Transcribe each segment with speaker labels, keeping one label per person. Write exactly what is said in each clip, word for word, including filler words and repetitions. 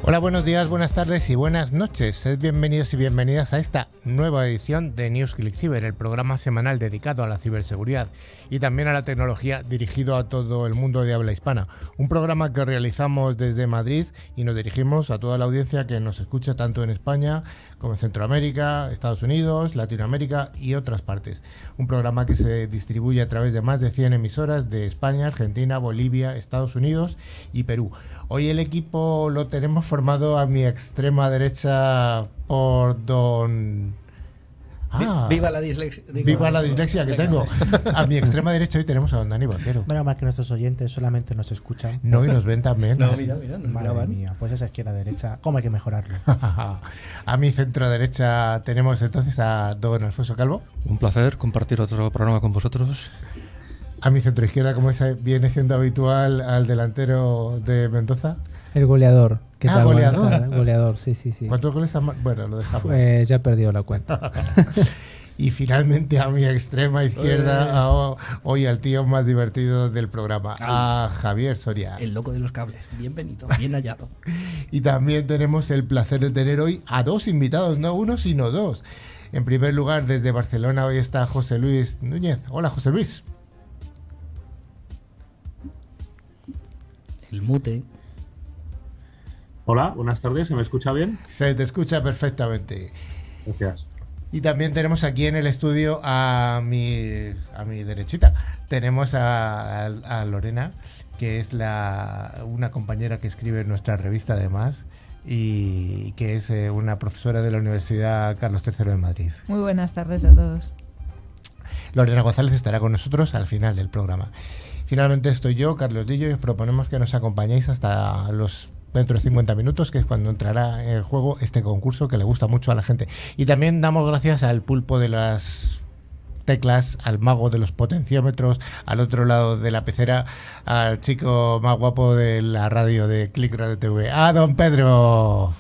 Speaker 1: Hola, buenos días, buenas tardes y buenas noches. Sed bienvenidos y bienvenidas a esta nueva edición de News Click Cyber, el programa semanal dedicado a la ciberseguridad y también a la tecnología dirigido a todo el mundo de habla hispana. Un programa que realizamos desde Madrid y nos dirigimos a toda la audiencia que nos escucha tanto en España como en Centroamérica, Estados Unidos, Latinoamérica y otras partes. Un programa que se distribuye a través de más de cien emisoras de España, Argentina, Bolivia, Estados Unidos y Perú. Hoy el equipo lo tenemos formado a mi extrema derecha por don...
Speaker 2: Ah, viva la dislexia. Digo,
Speaker 1: viva la dislexia que tengo. A mi extrema derecha hoy tenemos a don Dani Vaquero.
Speaker 3: Menos mal que nuestros oyentes solamente nos escuchan.
Speaker 1: No, y nos ven también.
Speaker 2: No, mira, mira, nos
Speaker 3: Madre
Speaker 2: graban.
Speaker 3: mía, pues esa izquierda derecha, ¿cómo hay que mejorarlo?
Speaker 1: A mi centro derecha tenemos entonces a don Alfonso Calvo.
Speaker 4: Un placer compartir otro programa con vosotros.
Speaker 1: A mi centro izquierda, como es, viene siendo habitual, al delantero de Mendoza.
Speaker 5: El goleador. ¿Qué
Speaker 1: Ah,
Speaker 5: tal?
Speaker 1: goleador.
Speaker 5: Buenas tardes. Goleador, sí, sí, sí.
Speaker 1: ¿Cuántos goles han... Bueno, lo dejamos.
Speaker 5: Eh, ya he perdido la cuenta.
Speaker 1: Y finalmente a mi extrema izquierda, a, hoy al tío más divertido del programa, a Javier Soria.
Speaker 2: El loco de los cables. Bienvenido, bien hallado.
Speaker 1: Y también tenemos el placer de tener hoy a dos invitados, no uno, sino dos. En primer lugar, desde Barcelona, hoy está José Luis Núñez. Hola, José Luis.
Speaker 2: El mute.
Speaker 6: Hola, buenas tardes, ¿se me escucha bien?
Speaker 1: Se te escucha perfectamente.
Speaker 6: Gracias.
Speaker 1: Y también tenemos aquí en el estudio a mi, a mi derechita, tenemos a, a, a Lorena, que es la, una compañera que escribe en nuestra revista además y que es eh, una profesora de la Universidad Carlos tercero de Madrid.
Speaker 7: Muy buenas tardes a todos.
Speaker 1: Lorena González estará con nosotros al final del programa. Finalmente estoy yo, Carlos Dillo, y os proponemos que nos acompañéis hasta los dentro de cincuenta minutos, que es cuando entrará en juego este concurso que le gusta mucho a la gente. Y también damos gracias al pulpo de las teclas, al mago de los potenciómetros, al otro lado de la pecera, al chico más guapo de la radio de Click Radio T V, ¡a don Pedro!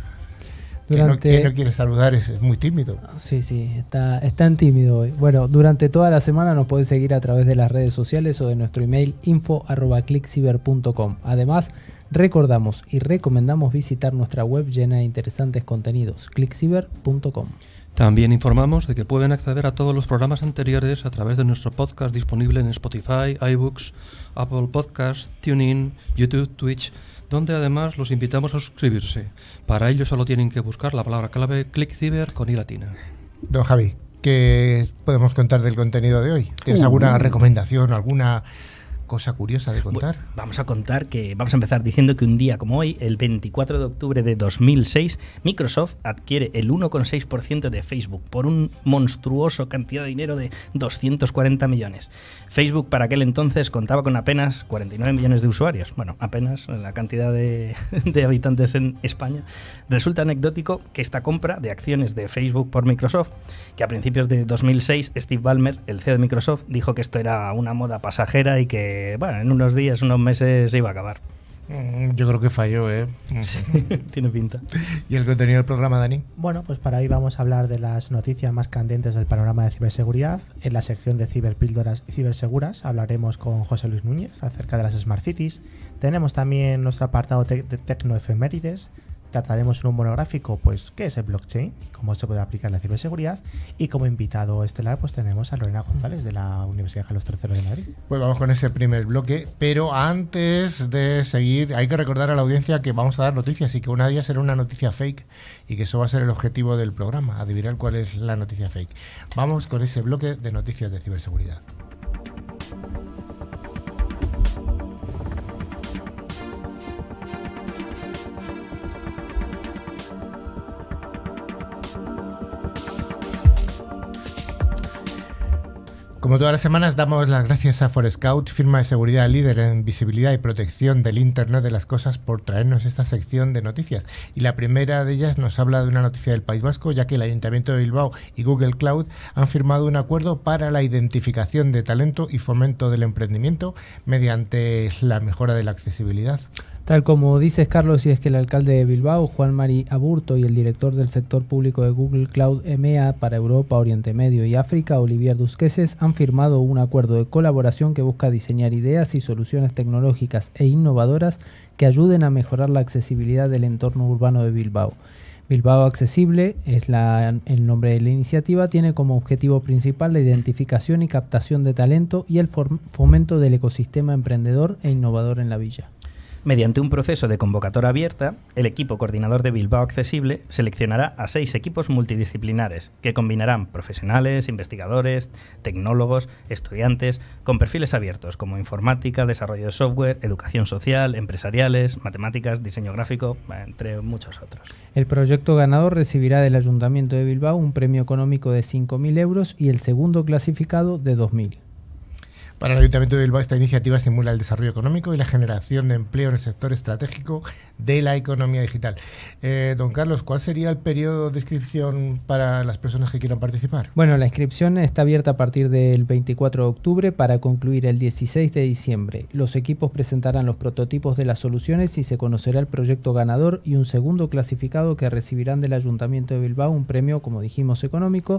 Speaker 5: Durante...
Speaker 1: Que no, que no quiere saludar, es, es muy tímido.
Speaker 5: Sí, sí, está, está en tímido hoy. Bueno, durante toda la semana nos podéis seguir a través de las redes sociales o de nuestro email info arroba clickcyber punto com. Además, recordamos y recomendamos visitar nuestra web llena de interesantes contenidos, clickcyber punto com.
Speaker 4: También informamos de que pueden acceder a todos los programas anteriores a través de nuestro podcast disponible en Spotify, iBooks, Apple Podcasts, TuneIn, YouTube, Twitch, donde además los invitamos a suscribirse. Para ello solo tienen que buscar la palabra clave ClickCyber con i latina.
Speaker 1: Don Javi, ¿qué podemos contar del contenido de hoy? ¿Tienes uh, alguna recomendación, alguna cosa curiosa de contar?
Speaker 2: Bueno, vamos a contar que vamos a empezar diciendo que un día como hoy, el veinticuatro de octubre de dos mil seis, Microsoft adquiere el uno coma seis por ciento de Facebook por un monstruoso cantidad de dinero de doscientos cuarenta millones. Facebook para aquel entonces contaba con apenas cuarenta y nueve millones de usuarios. Bueno, apenas la cantidad de, de habitantes en España. Resulta anecdótico que esta compra de acciones de Facebook por Microsoft, que a principios de dos mil seis Steve Ballmer, el C E O de Microsoft, dijo que esto era una moda pasajera y que bueno, en unos días, unos meses se iba a acabar.
Speaker 1: Yo creo que falló, ¿eh?
Speaker 2: Sí, tiene pinta.
Speaker 1: ¿Y el contenido del programa, Dani?
Speaker 3: Bueno, pues para hoy vamos a hablar de las noticias más candentes del panorama de ciberseguridad. En la sección de ciberpíldoras y ciberseguras hablaremos con José Luis Núñez acerca de las Smart Cities. Tenemos también nuestro apartado te- de Tecnoefemérides. Trataremos en un monográfico, pues, qué es el blockchain y cómo se puede aplicar la ciberseguridad. Y como invitado estelar, pues tenemos a Lorena González de la Universidad Carlos tercero de Madrid.
Speaker 1: Pues vamos con ese primer bloque, pero antes de seguir, hay que recordar a la audiencia que vamos a dar noticias y que una de ellas será una noticia fake y que eso va a ser el objetivo del programa, adivinar cuál es la noticia fake. Vamos con ese bloque de noticias de ciberseguridad. Como todas las semanas, damos las gracias a Forescout, firma de seguridad líder en visibilidad y protección del Internet de las cosas, por traernos esta sección de noticias. Y la primera de ellas nos habla de una noticia del País Vasco, ya que el Ayuntamiento de Bilbao y Google Cloud han firmado un acuerdo para la identificación de talento y fomento del emprendimiento mediante la mejora de la accesibilidad.
Speaker 5: Tal como dices, Carlos, y es que el alcalde de Bilbao, Juan Mari Aburto, y el director del sector público de Google Cloud E M E A para Europa, Oriente Medio y África, Olivier Dusqueses, han firmado un acuerdo de colaboración que busca diseñar ideas y soluciones tecnológicas e innovadoras que ayuden a mejorar la accesibilidad del entorno urbano de Bilbao. Bilbao Accesible es la, el nombre de la iniciativa, tiene como objetivo principal la identificación y captación de talento y el fomento del ecosistema emprendedor e innovador en la villa.
Speaker 2: Mediante un proceso de convocatoria abierta, el equipo coordinador de Bilbao Accesible seleccionará a seis equipos multidisciplinares que combinarán profesionales, investigadores, tecnólogos, estudiantes, con perfiles abiertos como informática, desarrollo de software, educación social, empresariales, matemáticas, diseño gráfico, entre muchos otros.
Speaker 5: El proyecto ganador recibirá del Ayuntamiento de Bilbao un premio económico de cinco mil euros y el segundo clasificado de dos mil.
Speaker 1: Para el Ayuntamiento de Bilbao, esta iniciativa estimula el desarrollo económico y la generación de empleo en el sector estratégico de la economía digital. Eh, don Carlos, ¿cuál sería el periodo de inscripción para las personas que quieran participar?
Speaker 5: Bueno, la inscripción está abierta a partir del veinticuatro de octubre para concluir el dieciséis de diciembre. Los equipos presentarán los prototipos de las soluciones y se conocerá el proyecto ganador y un segundo clasificado que recibirán del Ayuntamiento de Bilbao un premio, como dijimos, económico.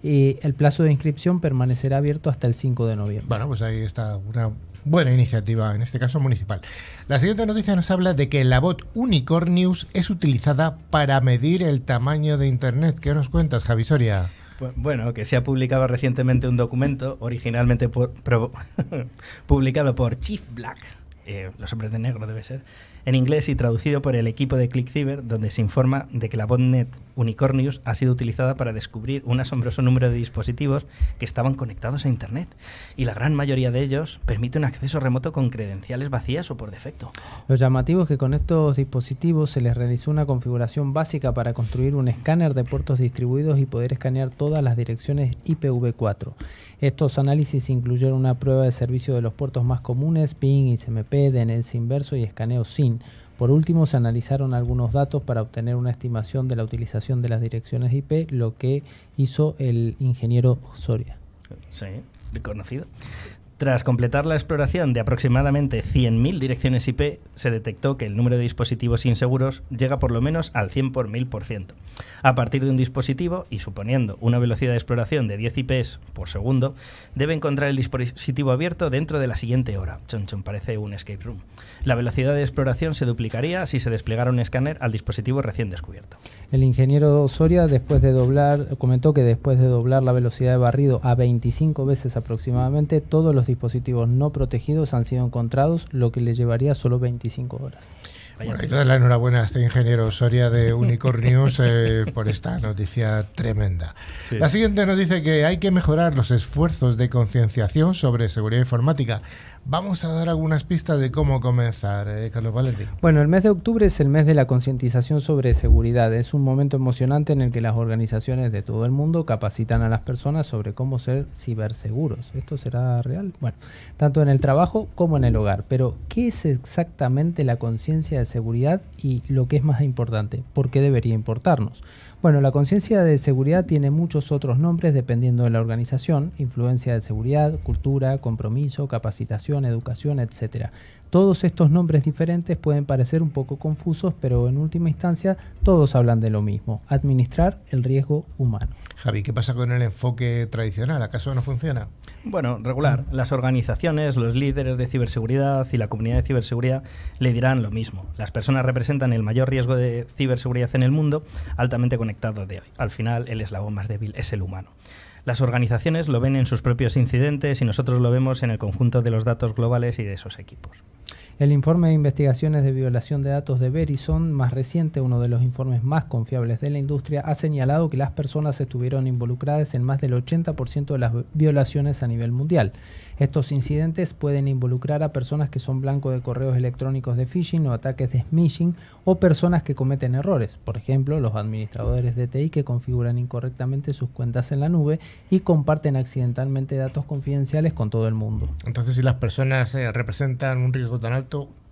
Speaker 5: Y el plazo de inscripción permanecerá abierto hasta el cinco de noviembre.
Speaker 1: Bueno, pues ahí está una buena iniciativa, en este caso municipal. La siguiente noticia nos habla de que la bot Unicornius es utilizada para medir el tamaño de Internet. ¿Qué nos cuentas, Javi Soria?
Speaker 2: Bueno, que se ha publicado recientemente un documento, originalmente por, pro, publicado por Chief Black, eh, los hombres de negro debe ser, en inglés y traducido por el equipo de ClickCiber, donde se informa de que la botnet Unicornius ha sido utilizada para descubrir un asombroso número de dispositivos que estaban conectados a Internet, y la gran mayoría de ellos permite un acceso remoto con credenciales vacías o por defecto.
Speaker 5: Lo llamativo es que con estos dispositivos se les realizó una configuración básica para construir un escáner de puertos distribuidos y poder escanear todas las direcciones I P v cuatro. Estos análisis incluyeron una prueba de servicio de los puertos más comunes, ping, I C M P, D N S inverso y escaneo S I N. Por último, se analizaron algunos datos para obtener una estimación de la utilización de las direcciones I P, lo que hizo el ingeniero Soria.
Speaker 2: Sí, reconocido. Tras completar la exploración de aproximadamente cien mil direcciones I P, se detectó que el número de dispositivos inseguros llega por lo menos al cien por mil por ciento. A partir de un dispositivo, y suponiendo una velocidad de exploración de diez I Ps por segundo, debe encontrar el dispositivo abierto dentro de la siguiente hora. Chon, chon, parece un escape room. La velocidad de exploración se duplicaría si se desplegara un escáner al dispositivo recién descubierto.
Speaker 5: El ingeniero Soria, después de doblar, comentó que después de doblar la velocidad de barrido a veinticinco veces aproximadamente, todos los dispositivos no protegidos han sido encontrados, lo que le llevaría solo veinticinco horas.
Speaker 1: Bueno, y toda la enhorabuena a este ingeniero Soria de Unicornius eh, por esta noticia tremenda. Sí. La siguiente nos dice que hay que mejorar los esfuerzos de concienciación sobre seguridad informática. Vamos a dar algunas pistas de cómo comenzar, eh, Carlos Valerdi.
Speaker 5: Bueno, el mes de octubre es el mes de la concientización sobre seguridad. Es un momento emocionante en el que las organizaciones de todo el mundo capacitan a las personas sobre cómo ser ciberseguros. ¿Esto será real? Bueno, tanto en el trabajo como en el hogar. Pero, ¿qué es exactamente la conciencia de seguridad? Y lo que es más importante, ¿por qué debería importarnos? Bueno, la conciencia de seguridad tiene muchos otros nombres dependiendo de la organización: influencia de seguridad, cultura, compromiso, capacitación, educación, etcétera. Todos estos nombres diferentes pueden parecer un poco confusos, pero en última instancia todos hablan de lo mismo: administrar el riesgo humano.
Speaker 1: Javi, ¿qué pasa con el enfoque tradicional? ¿Acaso no funciona?
Speaker 2: Bueno, regular. Las organizaciones, los líderes de ciberseguridad y la comunidad de ciberseguridad le dirán lo mismo. Las personas representan el mayor riesgo de ciberseguridad en el mundo, altamente conectado de hoy. Al final, el eslabón más débil es el humano. Las organizaciones lo ven en sus propios incidentes y nosotros lo vemos en el conjunto de los datos globales y de esos equipos.
Speaker 5: El informe de investigaciones de violación de datos de Verizon, más reciente, uno de los informes más confiables de la industria, ha señalado que las personas estuvieron involucradas en más del ochenta por ciento de las violaciones a nivel mundial. Estos incidentes pueden involucrar a personas que son blanco de correos electrónicos de phishing o ataques de smishing, o personas que cometen errores, por ejemplo, los administradores de T I que configuran incorrectamente sus cuentas en la nube y comparten accidentalmente datos confidenciales con todo el mundo.
Speaker 1: Entonces, si las personas eh, representan un riesgo tan alto,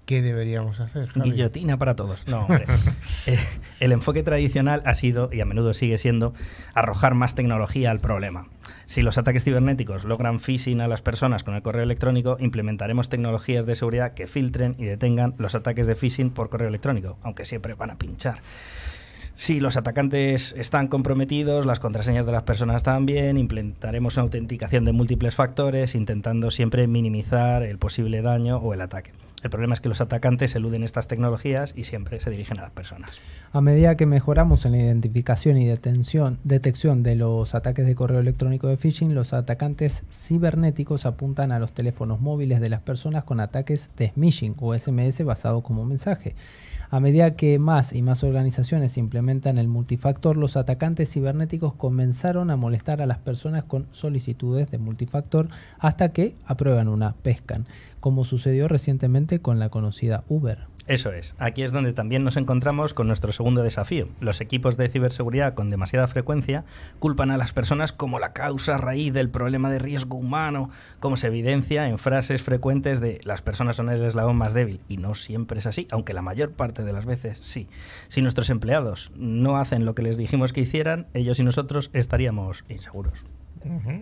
Speaker 1: ¿qué deberíamos hacer, Javi?
Speaker 2: Guillotina para todos. No, hombre. eh, el enfoque tradicional ha sido, y a menudo sigue siendo, arrojar más tecnología al problema. Si los ataques cibernéticos logran phishing a las personas con el correo electrónico, implementaremos tecnologías de seguridad que filtren y detengan los ataques de phishing por correo electrónico, aunque siempre van a pinchar. Si los atacantes están comprometidos, las contraseñas de las personas también, implementaremos una autenticación de múltiples factores, intentando siempre minimizar el posible daño o el ataque. El problema es que los atacantes eluden estas tecnologías y siempre se dirigen a las personas.
Speaker 5: A medida que mejoramos en la identificación y detención, detección de los ataques de correo electrónico de phishing, los atacantes cibernéticos apuntan a los teléfonos móviles de las personas con ataques de smishing o S M S basado como mensaje. A medida que más y más organizaciones implementan el multifactor, los atacantes cibernéticos comenzaron a molestar a las personas con solicitudes de multifactor hasta que aprueban una, pescan, como sucedió recientemente con la conocida Uber.
Speaker 2: Eso es. Aquí es donde también nos encontramos con nuestro segundo desafío. Los equipos de ciberseguridad con demasiada frecuencia culpan a las personas como la causa raíz del problema de riesgo humano, como se evidencia en frases frecuentes de las personas son el eslabón más débil. Y no siempre es así, aunque la mayor parte de las veces sí. Si nuestros empleados no hacen lo que les dijimos que hicieran, ellos y nosotros estaríamos inseguros.
Speaker 1: Uh-huh.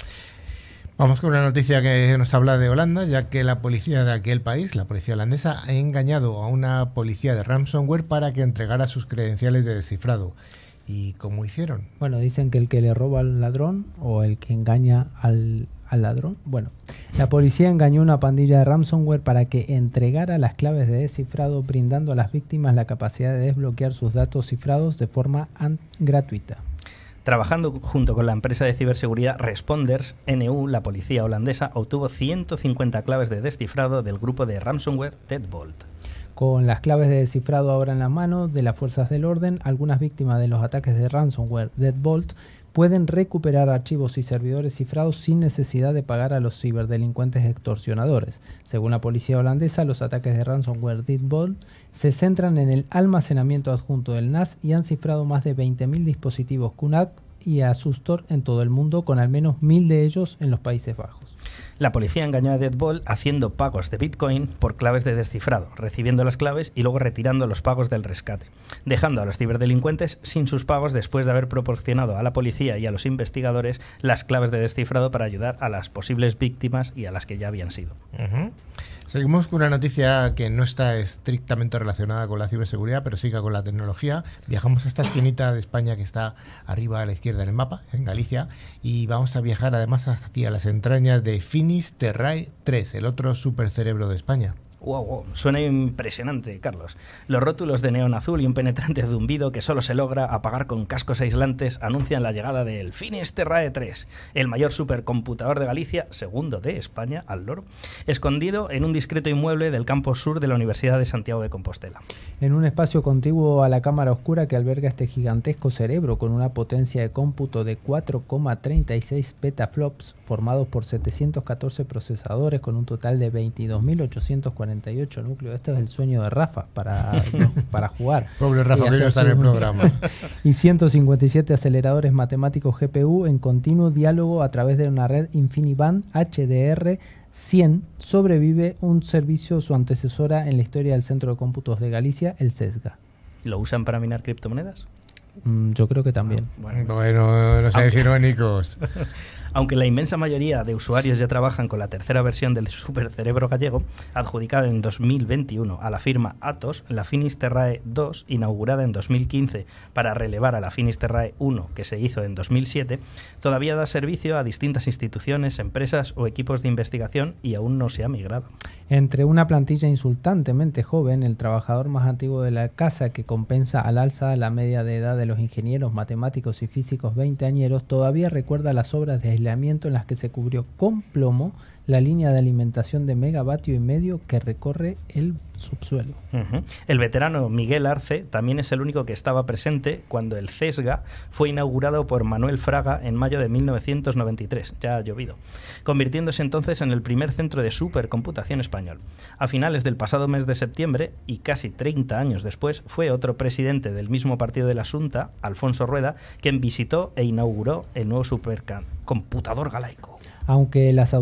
Speaker 1: Vamos con una noticia que nos habla de Holanda, ya que la policía de aquel país, la policía holandesa, ha engañado a una policía de ransomware para que entregara sus credenciales de descifrado. ¿Y cómo hicieron?
Speaker 5: Bueno, dicen que el que le roba al ladrón o el que engaña al, al ladrón. Bueno, la policía engañó a una pandilla de ransomware para que entregara las claves de descifrado, brindando a las víctimas la capacidad de desbloquear sus datos cifrados de forma gratuita.
Speaker 2: Trabajando junto con la empresa de ciberseguridad Responders, N U, la policía holandesa obtuvo ciento cincuenta claves de descifrado del grupo de ransomware Deadbolt.
Speaker 5: Con las claves de descifrado ahora en la mano de las fuerzas del orden, algunas víctimas de los ataques de ransomware Deadbolt pueden recuperar archivos y servidores cifrados sin necesidad de pagar a los ciberdelincuentes extorsionadores. Según la policía holandesa, los ataques de ransomware Deadbolt se centran en el almacenamiento adjunto del N A S y han cifrado más de veinte mil dispositivos Q NAP y Asustor en todo el mundo, con al menos mil de ellos en los Países Bajos.
Speaker 2: La policía engañó a Deadbolt haciendo pagos de Bitcoin por claves de descifrado, recibiendo las claves y luego retirando los pagos del rescate, dejando a los ciberdelincuentes sin sus pagos después de haber proporcionado a la policía y a los investigadores las claves de descifrado para ayudar a las posibles víctimas y a las que ya habían sido.
Speaker 1: Uh-huh. Seguimos con una noticia que no está estrictamente relacionada con la ciberseguridad, pero sí que con la tecnología. Viajamos a esta esquinita de España que está arriba a la izquierda en el mapa, en Galicia, y vamos a viajar además hacia las entrañas de Finis Terrae tres, el otro supercerebro de España.
Speaker 2: Wow, wow, suena impresionante, Carlos. Los rótulos de neón azul y un penetrante zumbido que solo se logra apagar con cascos aislantes anuncian la llegada del Finis Terrae tres, el mayor supercomputador de Galicia, segundo de España, al loro, escondido en un discreto inmueble del campus sur de la Universidad de Santiago de Compostela.
Speaker 5: En un espacio contiguo a la cámara oscura que alberga este gigantesco cerebro con una potencia de cómputo de cuatro coma treinta y seis petaflops, formados por setecientos catorce procesadores con un total de veintidós mil ochocientos cuarenta y ocho núcleos. Este es el sueño de Rafa para, para jugar.
Speaker 1: Pobre Rafa, que no está en el programa.
Speaker 5: Y ciento cincuenta y siete aceleradores matemáticos G P U en continuo diálogo a través de una red InfiniBand H D R cien. Sobrevive un servicio, su antecesora en la historia del Centro de Cómputos de Galicia, el CESGA.
Speaker 2: ¿Lo usan para minar criptomonedas?
Speaker 5: Mm, yo creo que también.
Speaker 1: Ah, bueno, bueno, no seáis irónicos.
Speaker 2: Aunque la inmensa mayoría de usuarios ya trabajan con la tercera versión del supercerebro gallego, adjudicada en dos mil veintiuno a la firma Atos, la Finis Terrae dos, inaugurada en dos mil quince para relevar a la Finis Terrae uno, que se hizo en dos mil siete, todavía da servicio a distintas instituciones, empresas o equipos de investigación y aún no se ha migrado.
Speaker 5: Entre una plantilla insultantemente joven, el trabajador más antiguo de la casa, que compensa al alza la media de edad de los ingenieros, matemáticos y físicos veinteañeros, todavía recuerda las obras de aislamiento en las que se cubrió con plomo la línea de alimentación de megavatio y medio que recorre el subsuelo.
Speaker 2: Uh-huh. El veterano Miguel Arce también es el único que estaba presente cuando el CESGA fue inaugurado por Manuel Fraga en mayo de mil novecientos noventa y tres, ya ha llovido, convirtiéndose entonces en el primer centro de supercomputación español. A finales del pasado mes de septiembre, y casi treinta años después, fue otro presidente del mismo partido de la Xunta, Alfonso Rueda, quien visitó e inauguró el nuevo supercomputador galaico.
Speaker 5: Aunque las autoridades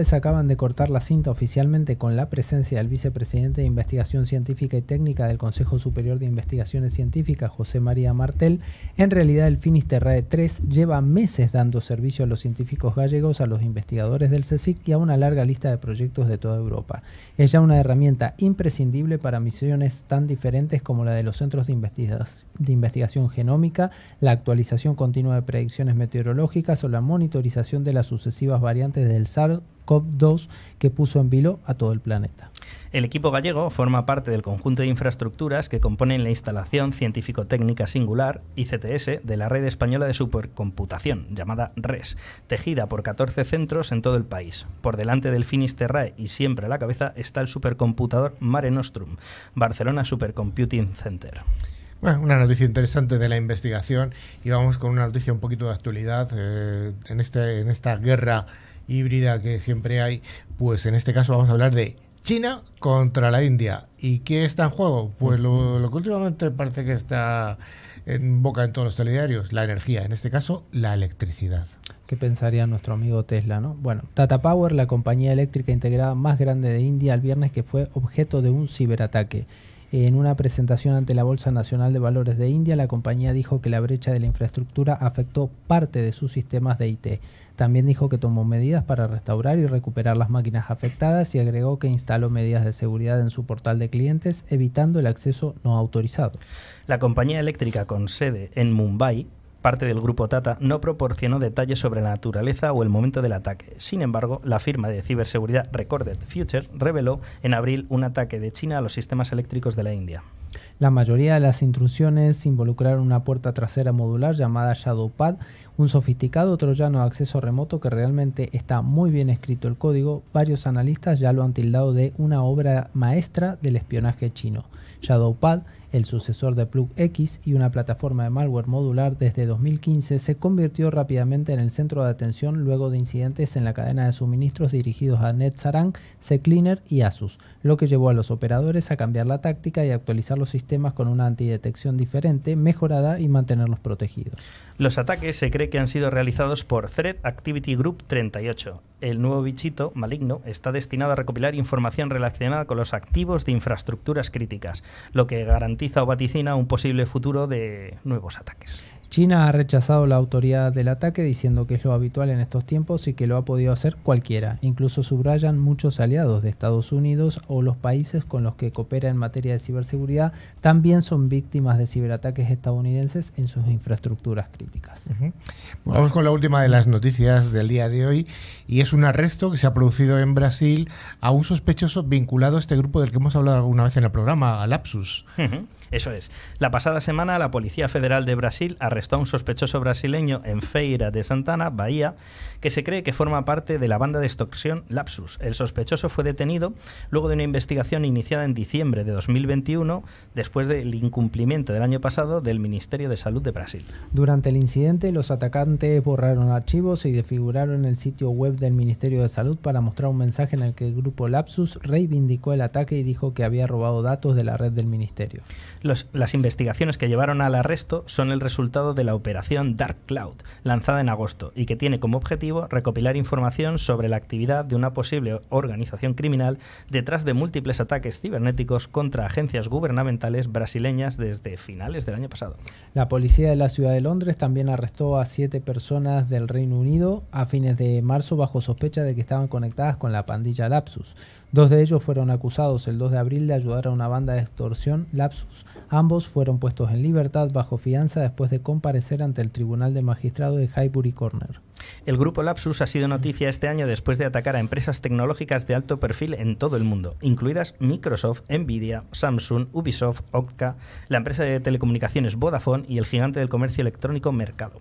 Speaker 5: autoridades acaban de cortar la cinta oficialmente con la presencia del vicepresidente de Investigación Científica y Técnica del Consejo Superior de Investigaciones Científicas, José María Martel. En realidad, el Finisterrae tres lleva meses dando servicio a los científicos gallegos, a los investigadores del CSIC y a una larga lista de proyectos de toda Europa. Es ya una herramienta imprescindible para misiones tan diferentes como la de los centros de, investiga de investigación genómica, la actualización continua de predicciones meteorológicas o la monitorización de las sucesivas variantes del SARS CoV dos que puso en vilo a todo el planeta.
Speaker 2: El equipo gallego forma parte del conjunto de infraestructuras que componen la instalación científico-técnica singular, I C T S, de la Red Española de Supercomputación, llamada RES, tejida por catorce centros en todo el país. Por delante del Finisterrae y siempre a la cabeza está el supercomputador Mare Nostrum, Barcelona Supercomputing Center.
Speaker 1: Bueno, una noticia interesante de la investigación, y vamos con una noticia un poquito de actualidad. Eh, en, este, en esta guerra híbrida que siempre hay, pues en este caso vamos a hablar de China contra la India. ¿Y qué está en juego? Pues lo, lo que últimamente parece que está en boca en todos los telediarios, la energía, en este caso la electricidad.
Speaker 5: ¿Qué pensaría nuestro amigo Tesla, no? Bueno, Tata Power, la compañía eléctrica integrada más grande de India, el viernes que fue objeto de un ciberataque. En una presentación ante la Bolsa Nacional de Valores de India, la compañía dijo que la brecha de la infraestructura afectó parte de sus sistemas de I T. También dijo que tomó medidas para restaurar y recuperar las máquinas afectadas y agregó que instaló medidas de seguridad en su portal de clientes, evitando el acceso no autorizado.
Speaker 2: La compañía eléctrica con sede en Mumbai, parte del grupo Tata, no proporcionó detalles sobre la naturaleza o el momento del ataque. Sin embargo, la firma de ciberseguridad Recorded Future reveló en abril un ataque de China a los sistemas eléctricos de la India.
Speaker 5: La mayoría de las intrusiones involucraron una puerta trasera modular llamada ShadowPad, un sofisticado troyano de acceso remoto que realmente está muy bien escrito el código. Varios analistas ya lo han tildado de una obra maestra del espionaje chino. ShadowPad, el sucesor de PlugX y una plataforma de malware modular desde dos mil quince, se convirtió rápidamente en el centro de atención luego de incidentes en la cadena de suministros dirigidos a NetSarang, CCleaner y Asus, lo que llevó a los operadores a cambiar la táctica y actualizar los sistemas con una antidetección diferente, mejorada y mantenerlos protegidos.
Speaker 2: Los ataques se cree que han sido realizados por Threat Activity Group treinta y ocho. El nuevo bichito maligno está destinado a recopilar información relacionada con los activos de infraestructuras críticas, lo que garantiza o vaticina un posible futuro de nuevos ataques.
Speaker 5: China ha rechazado la autoridad del ataque diciendo que es lo habitual en estos tiempos y que lo ha podido hacer cualquiera. Incluso subrayan muchos aliados de Estados Unidos o los países con los que coopera en materia de ciberseguridad también son víctimas de ciberataques estadounidenses en sus infraestructuras críticas.
Speaker 1: Uh-huh. Vamos con la última de las noticias del día de hoy, y es un arresto que se ha producido en Brasil a un sospechoso vinculado a este grupo del que hemos hablado alguna vez en el programa, a Lapsus.
Speaker 2: Uh-huh. Eso es. La pasada semana la Policía Federal de Brasil arrestó a un sospechoso brasileño en Feira de Santana, Bahía, que se cree que forma parte de la banda de extorsión Lapsus. El sospechoso fue detenido luego de una investigación iniciada en diciembre de dos mil veintiuno, después del incumplimiento del año pasado del Ministerio de Salud de Brasil.
Speaker 5: Durante el incidente, los atacantes borraron archivos y desfiguraron en el sitio web del Ministerio de Salud para mostrar un mensaje en el que el grupo Lapsus reivindicó el ataque y dijo que había robado datos de la red del ministerio.
Speaker 2: Los, las investigaciones que llevaron al arresto son el resultado de la operación Dark Cloud, lanzada en agosto, y que tiene como objetivo recopilar información sobre la actividad de una posible organización criminal detrás de múltiples ataques cibernéticos contra agencias gubernamentales brasileñas desde finales del año pasado.
Speaker 5: La policía de la ciudad de Londres también arrestó a siete personas del Reino Unido a fines de marzo bajo sospecha de que estaban conectadas con la pandilla Lapsus. Dos de ellos fueron acusados el dos de abril de ayudar a una banda de extorsión Lapsus. Ambos fueron puestos en libertad bajo fianza después de comparecer ante el Tribunal de Magistrado de Highbury Corner.
Speaker 2: El grupo Lapsus ha sido noticia este año después de atacar a empresas tecnológicas de alto perfil en todo el mundo, incluidas Microsoft, Nvidia, Samsung, Ubisoft, Okta, la empresa de telecomunicaciones Vodafone y el gigante del comercio electrónico Mercado.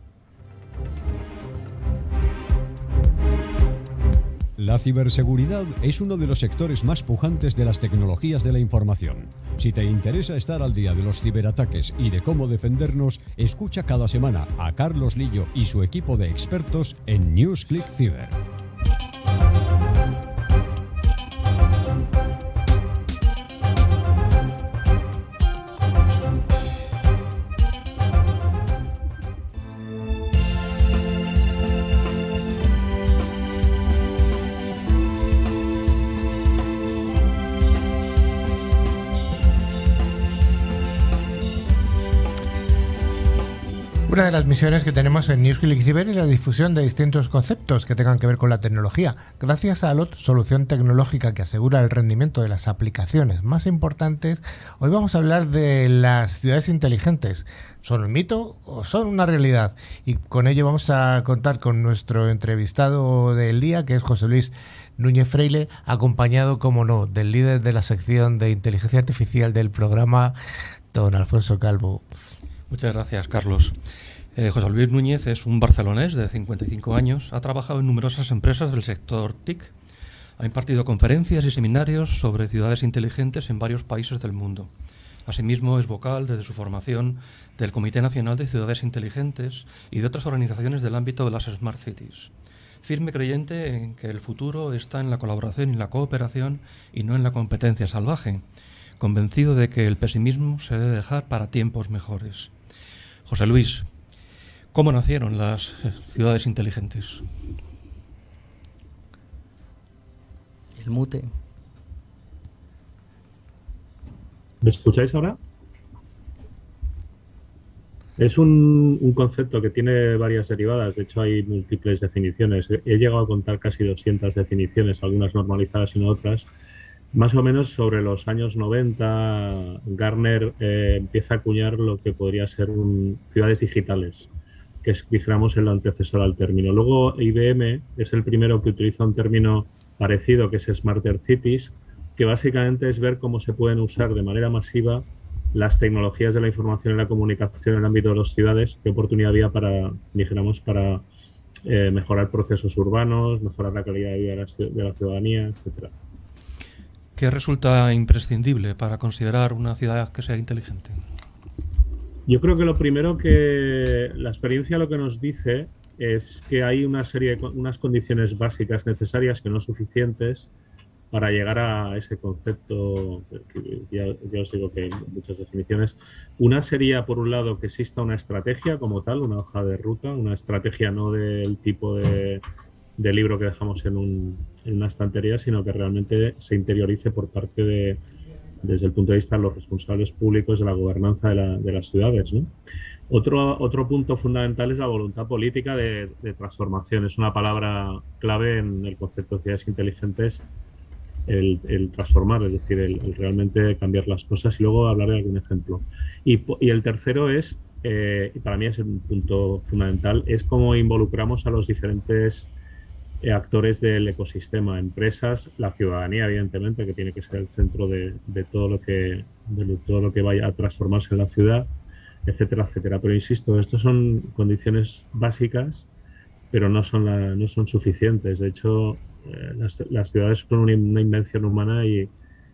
Speaker 8: La ciberseguridad es uno de los sectores más pujantes de las tecnologías de la información. Si te interesa estar al día de los ciberataques y de cómo defendernos, escucha cada semana a Carlos Lillo y su equipo de expertos en NewsClick Cyber.
Speaker 1: Una de las misiones que tenemos en NewsClick Cyber es la difusión de distintos conceptos que tengan que ver con la tecnología. Gracias a Alot, solución tecnológica que asegura el rendimiento de las aplicaciones más importantes, hoy vamos a hablar de las ciudades inteligentes. ¿Son un mito o son una realidad? Y con ello vamos a contar con nuestro entrevistado del día, que es José Luis Núñez Freile, acompañado, como no, del líder de la sección de inteligencia artificial del programa, don Alfonso Calvo.
Speaker 4: Muchas gracias, Carlos. Eh, José Luis Núñez es un barcelonés de cincuenta y cinco años, ha trabajado en numerosas empresas del sector T I C, ha impartido conferencias y seminarios sobre ciudades inteligentes en varios países del mundo. Asimismo, es vocal desde su formación del Comité Nacional de Ciudades Inteligentes y de otras organizaciones del ámbito de las Smart Cities. Firme creyente en que el futuro está en la colaboración y la cooperación y no en la competencia salvaje. Convencido de que el pesimismo se debe dejar para tiempos mejores. José Luis, ¿cómo nacieron las ciudades inteligentes?
Speaker 2: El mute.
Speaker 6: ¿Me escucháis ahora? Es un, un concepto que tiene varias derivadas, de hecho hay múltiples definiciones. He llegado a contar casi doscientas definiciones, algunas normalizadas y no otras. Más o menos sobre los años noventa, Gartner eh, empieza a acuñar lo que podría ser un, ciudades digitales, que es, dijéramos, el antecesor al término. Luego I B M es el primero que utiliza un término parecido, que es Smarter Cities, que básicamente es ver cómo se pueden usar de manera masiva las tecnologías de la información y la comunicación en el ámbito de las ciudades, qué oportunidad había para, dijéramos, para eh, mejorar procesos urbanos, mejorar la calidad de vida de la, de la ciudadanía, etcétera.
Speaker 4: ¿Qué resulta imprescindible para considerar una ciudad que sea inteligente?
Speaker 6: Yo creo que lo primero que la experiencia lo que nos dice es que hay una serie de unas condiciones básicas necesarias que no suficientes para llegar a ese concepto, que ya, ya os digo que hay muchas definiciones. Una sería, por un lado, que exista una estrategia como tal, una hoja de ruta, una estrategia no del tipo de, de libro que dejamos en, un, en una estantería, sino que realmente se interiorice por parte de, desde el punto de vista de los responsables públicos de la gobernanza de, la, de las ciudades, ¿no? Otro, otro punto fundamental es la voluntad política de, de transformación. Es una palabra clave en el concepto de ciudades inteligentes, el, el transformar, es decir, el, el realmente cambiar las cosas, y luego hablar de algún ejemplo. Y, y el tercero es, eh, y para mí es un punto fundamental, es cómo involucramos a los diferentes eh, actores del ecosistema, empresas, la ciudadanía, evidentemente, que tiene que ser el centro de, de, todo, lo que, de todo lo que vaya a transformarse en la ciudad, etcétera, etcétera. Pero insisto, estas son condiciones básicas, pero no son, la, no son suficientes. De hecho, eh, las, las ciudades son una, una invención humana y,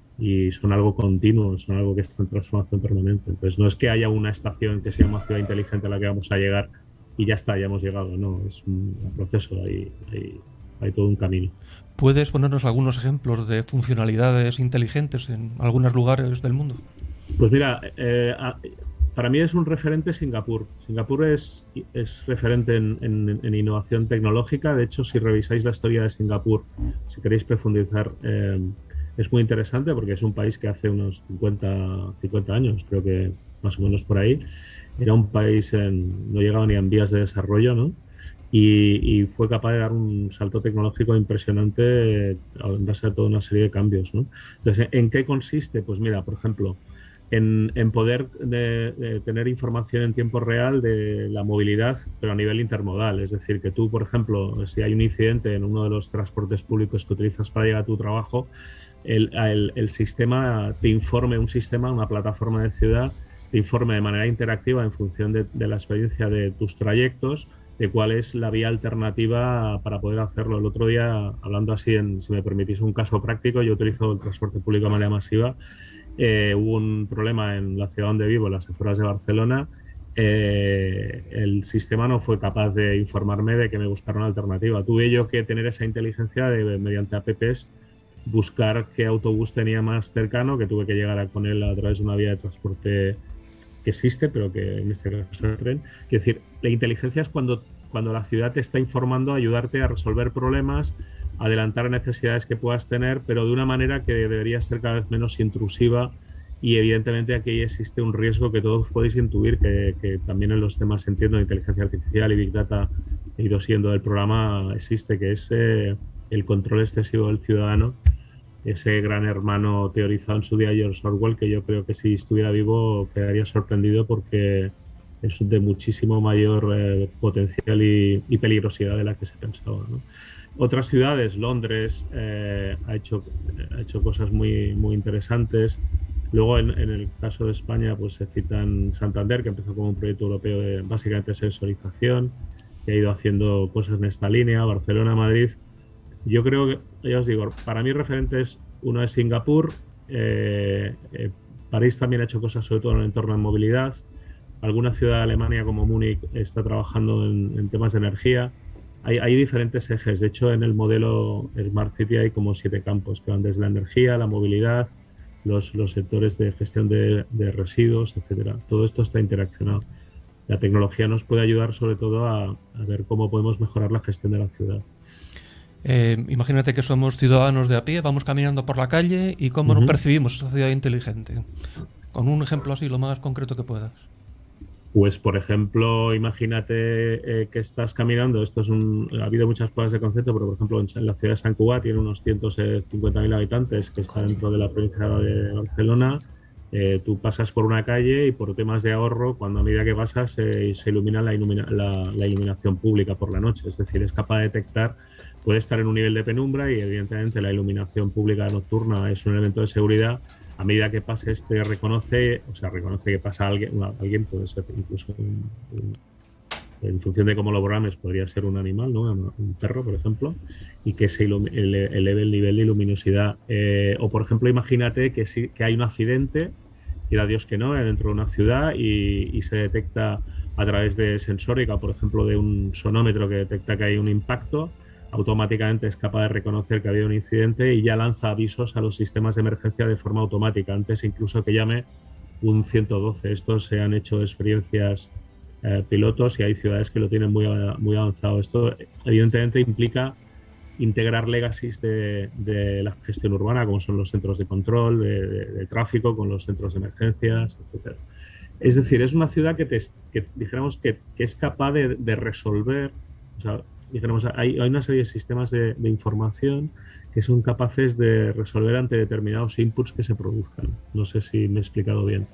Speaker 6: y son algo continuo, son algo que está en transformación permanente. Entonces, no es que haya una estación que se llama ciudad inteligente a la que vamos a llegar y ya está, ya hemos llegado. No, es un proceso, hay, hay, hay todo un camino.
Speaker 4: ¿Puedes ponernos algunos ejemplos de funcionalidades inteligentes en algunos lugares del mundo?
Speaker 6: Pues mira, eh, a, para mí es un referente Singapur. Singapur es, es referente en, en, en innovación tecnológica. De hecho, si revisáis la historia de Singapur, si queréis profundizar, eh, es muy interesante porque es un país que hace unos cincuenta años, creo que más o menos por ahí, era un país, en, no llegaba ni en vías de desarrollo, ¿no? Y, y fue capaz de dar un salto tecnológico impresionante en base a toda una serie de cambios, ¿no? Entonces, ¿en qué consiste? Pues mira, por ejemplo, En, en poder de, de tener información en tiempo real de la movilidad, pero a nivel intermodal. Es decir, que tú, por ejemplo, si hay un incidente en uno de los transportes públicos que utilizas para llegar a tu trabajo, el, el, el sistema te informe, un sistema, una plataforma de ciudad, te informe de manera interactiva en función de, de la experiencia de tus trayectos, de cuál es la vía alternativa para poder hacerlo. El otro día, hablando así, en, si me permitís un caso práctico, yo utilizo el transporte público de manera masiva. Eh, hubo un problema en la ciudad donde vivo, en las afueras de Barcelona. Eh, el sistema no fue capaz de informarme de que me buscara una alternativa. Tuve yo que tener esa inteligencia de, mediante apps, buscar qué autobús tenía más cercano, que tuve que llegar a, con él a través de una vía de transporte que existe, pero que en este caso es el tren. Es decir, la inteligencia es cuando, cuando la ciudad te está informando, ayudarte a resolver problemas, adelantar necesidades que puedas tener, pero de una manera que debería ser cada vez menos intrusiva y evidentemente aquí existe un riesgo que todos podéis intuir, que, que también en los temas, entiendo, de inteligencia artificial y Big Data he ido siguiendo el programa, existe, que es eh, el control excesivo del ciudadano, ese gran hermano teorizado en su día George Orwell, que yo creo que si estuviera vivo quedaría sorprendido porque es de muchísimo mayor eh, potencial y, y peligrosidad de la que se pensaba, ¿no? Otras ciudades, Londres eh, ha, hecho, ha hecho cosas muy, muy interesantes. Luego, en, en el caso de España, pues se citan Santander, que empezó como un proyecto europeo de básicamente sensorización, que ha ido haciendo cosas en esta línea. Barcelona, Madrid. Yo creo que, ya os digo, para mí referentes, uno es Singapur, eh, eh, París también ha hecho cosas sobre todo en el entorno de movilidad. Alguna ciudad de Alemania como Múnich está trabajando en, en temas de energía. Hay, hay diferentes ejes. De hecho, en el modelo Smart City hay como siete campos que van desde la energía, la movilidad, los, los sectores de gestión de, de residuos, etcétera. Todo esto está interaccionado. La tecnología nos puede ayudar sobre todo a, a ver cómo podemos mejorar la gestión de la ciudad.
Speaker 4: Eh, imagínate que somos ciudadanos de a pie, vamos caminando por la calle y cómo uh-huh. no percibimos esa ciudad inteligente. Con un ejemplo así, lo más concreto que puedas.
Speaker 6: Pues, por ejemplo, imagínate eh, que estás caminando. Esto es un, ha habido muchas pruebas de concepto, pero por ejemplo en, en la ciudad de San Cugat tiene unos ciento cincuenta mil habitantes, que está dentro de la provincia de Barcelona. Eh, tú pasas por una calle y por temas de ahorro, cuando a medida que pasas eh, se ilumina la, ilumina la, la iluminación pública por la noche. Es decir, es capaz de detectar, puede estar en un nivel de penumbra y evidentemente la iluminación pública nocturna es un elemento de seguridad. A medida que pase este reconoce, o sea, reconoce que pasa alguien, alguien puede ser incluso un, un, en función de cómo lo programes, podría ser un animal, ¿no? Un perro, por ejemplo, y que se ele, eleve el nivel de luminosidad. Eh, o, por ejemplo, imagínate que, sí, que hay un accidente, quiera Dios que no, dentro de una ciudad y, y se detecta a través de sensórica, por ejemplo, de un sonómetro que detecta que hay un impacto, automáticamente es capaz de reconocer que ha habido un incidente y ya lanza avisos a los sistemas de emergencia de forma automática, antes incluso que llame un ciento doce. Estos se han hecho experiencias eh, pilotos y hay ciudades que lo tienen muy, muy avanzado. Esto evidentemente implica integrar legacies de, de la gestión urbana, como son los centros de control de, de, de tráfico, con los centros de emergencias, etcétera. Es decir, es una ciudad que, te, que dijéramos que, que es capaz de, de resolver, o sea, dijéramos, hay, hay una serie de sistemas de, de información que son capaces de resolver ante determinados inputs que se produzcan. No sé si me he explicado bien.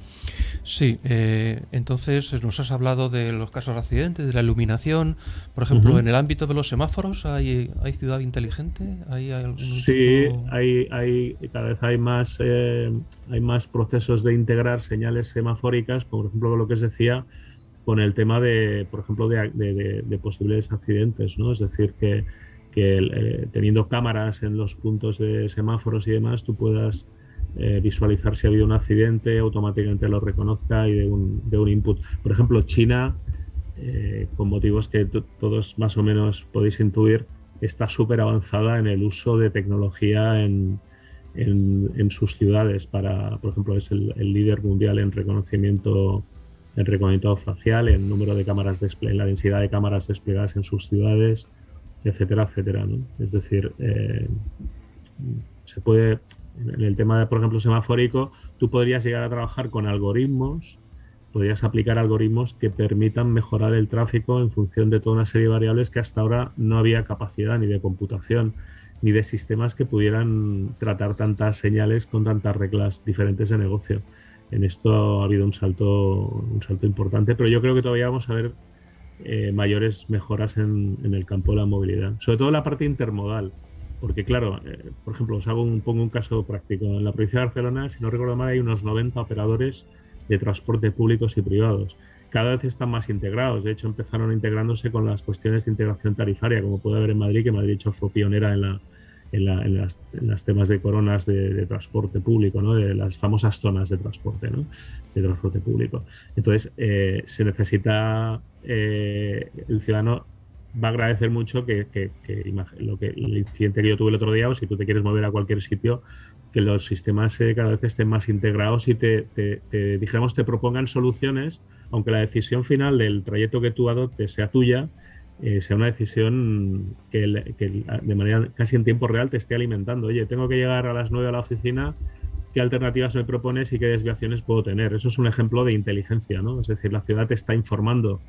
Speaker 4: Sí, eh, entonces nos has hablado de los casos de accidentes, de la iluminación. Por ejemplo, uh-huh. en el ámbito de los semáforos, ¿hay, hay ciudad inteligente? ¿Hay algún
Speaker 6: sí,
Speaker 4: tipo...
Speaker 6: hay, hay, cada vez hay más, eh, hay más procesos de integrar señales semafóricas, como por ejemplo lo que os decía, con el tema de, por ejemplo, de, de, de, de posibles accidentes, ¿no? Es decir, que, que eh, teniendo cámaras en los puntos de semáforos y demás, tú puedas eh, visualizar si ha habido un accidente, automáticamente lo reconozca y de un, de un input. Por ejemplo, China, eh, con motivos que todos más o menos podéis intuir, está súper avanzada en el uso de tecnología en, en, en sus ciudades. Para, por ejemplo, es el, el líder mundial en reconocimiento en reconocimiento facial, en número de cámaras desple- en la densidad de cámaras desplegadas en sus ciudades, etcétera, etcétera, ¿no? Es decir, eh, se puede, en el tema de, por ejemplo, semafórico, tú podrías llegar a trabajar con algoritmos, podrías aplicar algoritmos que permitan mejorar el tráfico en función de toda una serie de variables que hasta ahora no había capacidad ni de computación, ni de sistemas que pudieran tratar tantas señales con tantas reglas diferentes de negocio. En esto ha habido un salto, un salto importante, pero yo creo que todavía vamos a ver eh, mayores mejoras en, en el campo de la movilidad, sobre todo en la parte intermodal, porque claro, eh, por ejemplo, os hago un, pongo un caso práctico. En la provincia de Barcelona, si no recuerdo mal, hay unos noventa operadores de transporte públicos y privados. Cada vez están más integrados, de hecho empezaron integrándose con las cuestiones de integración tarifaria, como puede haber en Madrid, que Madrid de hecho fue pionera en la En, la, en, las, en las temas de coronas de, de transporte público, ¿no? De las famosas zonas de transporte, ¿no? De transporte público. Entonces, eh, se necesita, eh, el ciudadano va a agradecer mucho que, que, que, lo que el incidente que yo tuve el otro día, o si tú te quieres mover a cualquier sitio, que los sistemas eh, cada vez estén más integrados y te, te, te, dijéramos, te propongan soluciones, aunque la decisión final del trayecto que tú adoptes sea tuya, Eh, sea una decisión que, que de manera casi en tiempo real te esté alimentando. Oye, tengo que llegar a las nueve a la oficina, qué alternativas me propones y qué desviaciones puedo tener. Eso es un ejemplo de inteligencia, ¿no? Es decir, la ciudad te está informando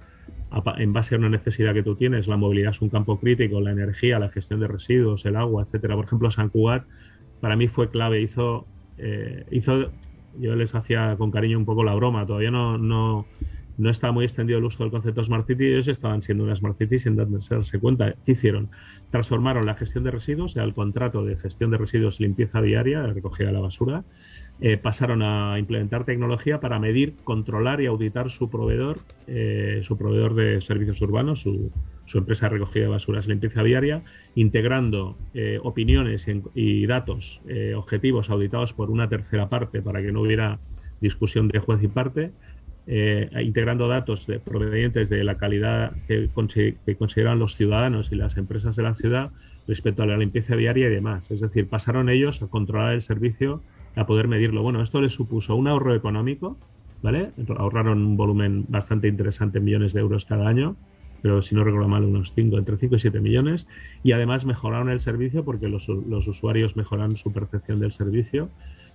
Speaker 6: en base a una necesidad que tú tienes. La movilidad es un campo crítico, la energía, la gestión de residuos, el agua, etcétera. Por ejemplo, Sant Cugat para mí fue clave. Hizo, eh, hizo, yo les hacía con cariño un poco la broma. Todavía no, no, no está muy extendido el uso del concepto Smart City. Ellos estaban siendo una Smart City sin darse cuenta. ¿Qué hicieron? Transformaron la gestión de residuos, o sea, el contrato de gestión de residuos, limpieza diaria, recogida de la basura. Eh, pasaron a implementar tecnología para medir, controlar y auditar su proveedor, eh, su proveedor de servicios urbanos, su, su empresa de recogida de basuras, limpieza viaria, integrando eh, opiniones y, y datos eh, objetivos auditados por una tercera parte para que no hubiera discusión de juez y parte, eh, integrando datos de, provenientes de la calidad que, que consideran los ciudadanos y las empresas de la ciudad respecto a la limpieza viaria y demás. Es decir, pasaron ellos a controlar el servicio, a poder medirlo. Bueno, esto les supuso un ahorro económico, ¿vale? Ahorraron un volumen bastante interesante en millones de euros cada año, pero si no recuerdo mal, unos cinco, entre cinco y siete millones, y además mejoraron el servicio porque los, los usuarios mejoraron su percepción del servicio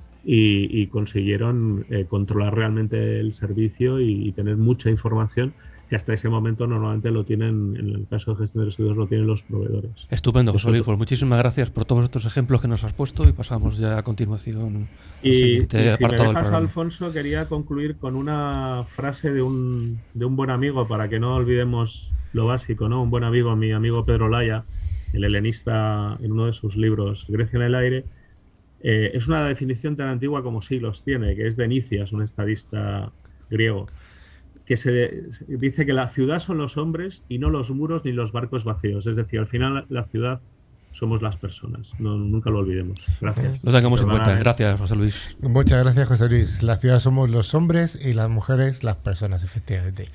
Speaker 6: y, y consiguieron eh, controlar realmente el servicio y, y tener mucha información que hasta ese momento normalmente lo tienen, en el caso de gestión de residuos, lo tienen los proveedores.
Speaker 4: Estupendo, José Luis. Pues muchísimas gracias por todos estos ejemplos que nos has puesto y pasamos ya a continuación
Speaker 6: y,
Speaker 4: al siguiente
Speaker 6: y si
Speaker 4: apartado
Speaker 6: me
Speaker 4: del
Speaker 6: dejas,
Speaker 4: programa.
Speaker 6: Alfonso, quería concluir con una frase de un, de un buen amigo, para que no olvidemos lo básico, ¿no? Un buen amigo, mi amigo Pedro Laya, el helenista, en uno de sus libros, Grecia en el aire, eh, es una definición tan antigua como siglos tiene, que es de Nicias, un estadista griego, que se dice que la ciudad son los hombres y no los muros ni los barcos vacíos. Es decir, al final la ciudad somos las personas. No, nunca lo olvidemos. Gracias.
Speaker 4: Lo tengamos en
Speaker 6: Perdona,
Speaker 4: cuenta.
Speaker 6: eh.
Speaker 4: Gracias, José Luis.
Speaker 1: Muchas gracias, José Luis. La ciudad somos los hombres y las mujeres las personas, efectivamente.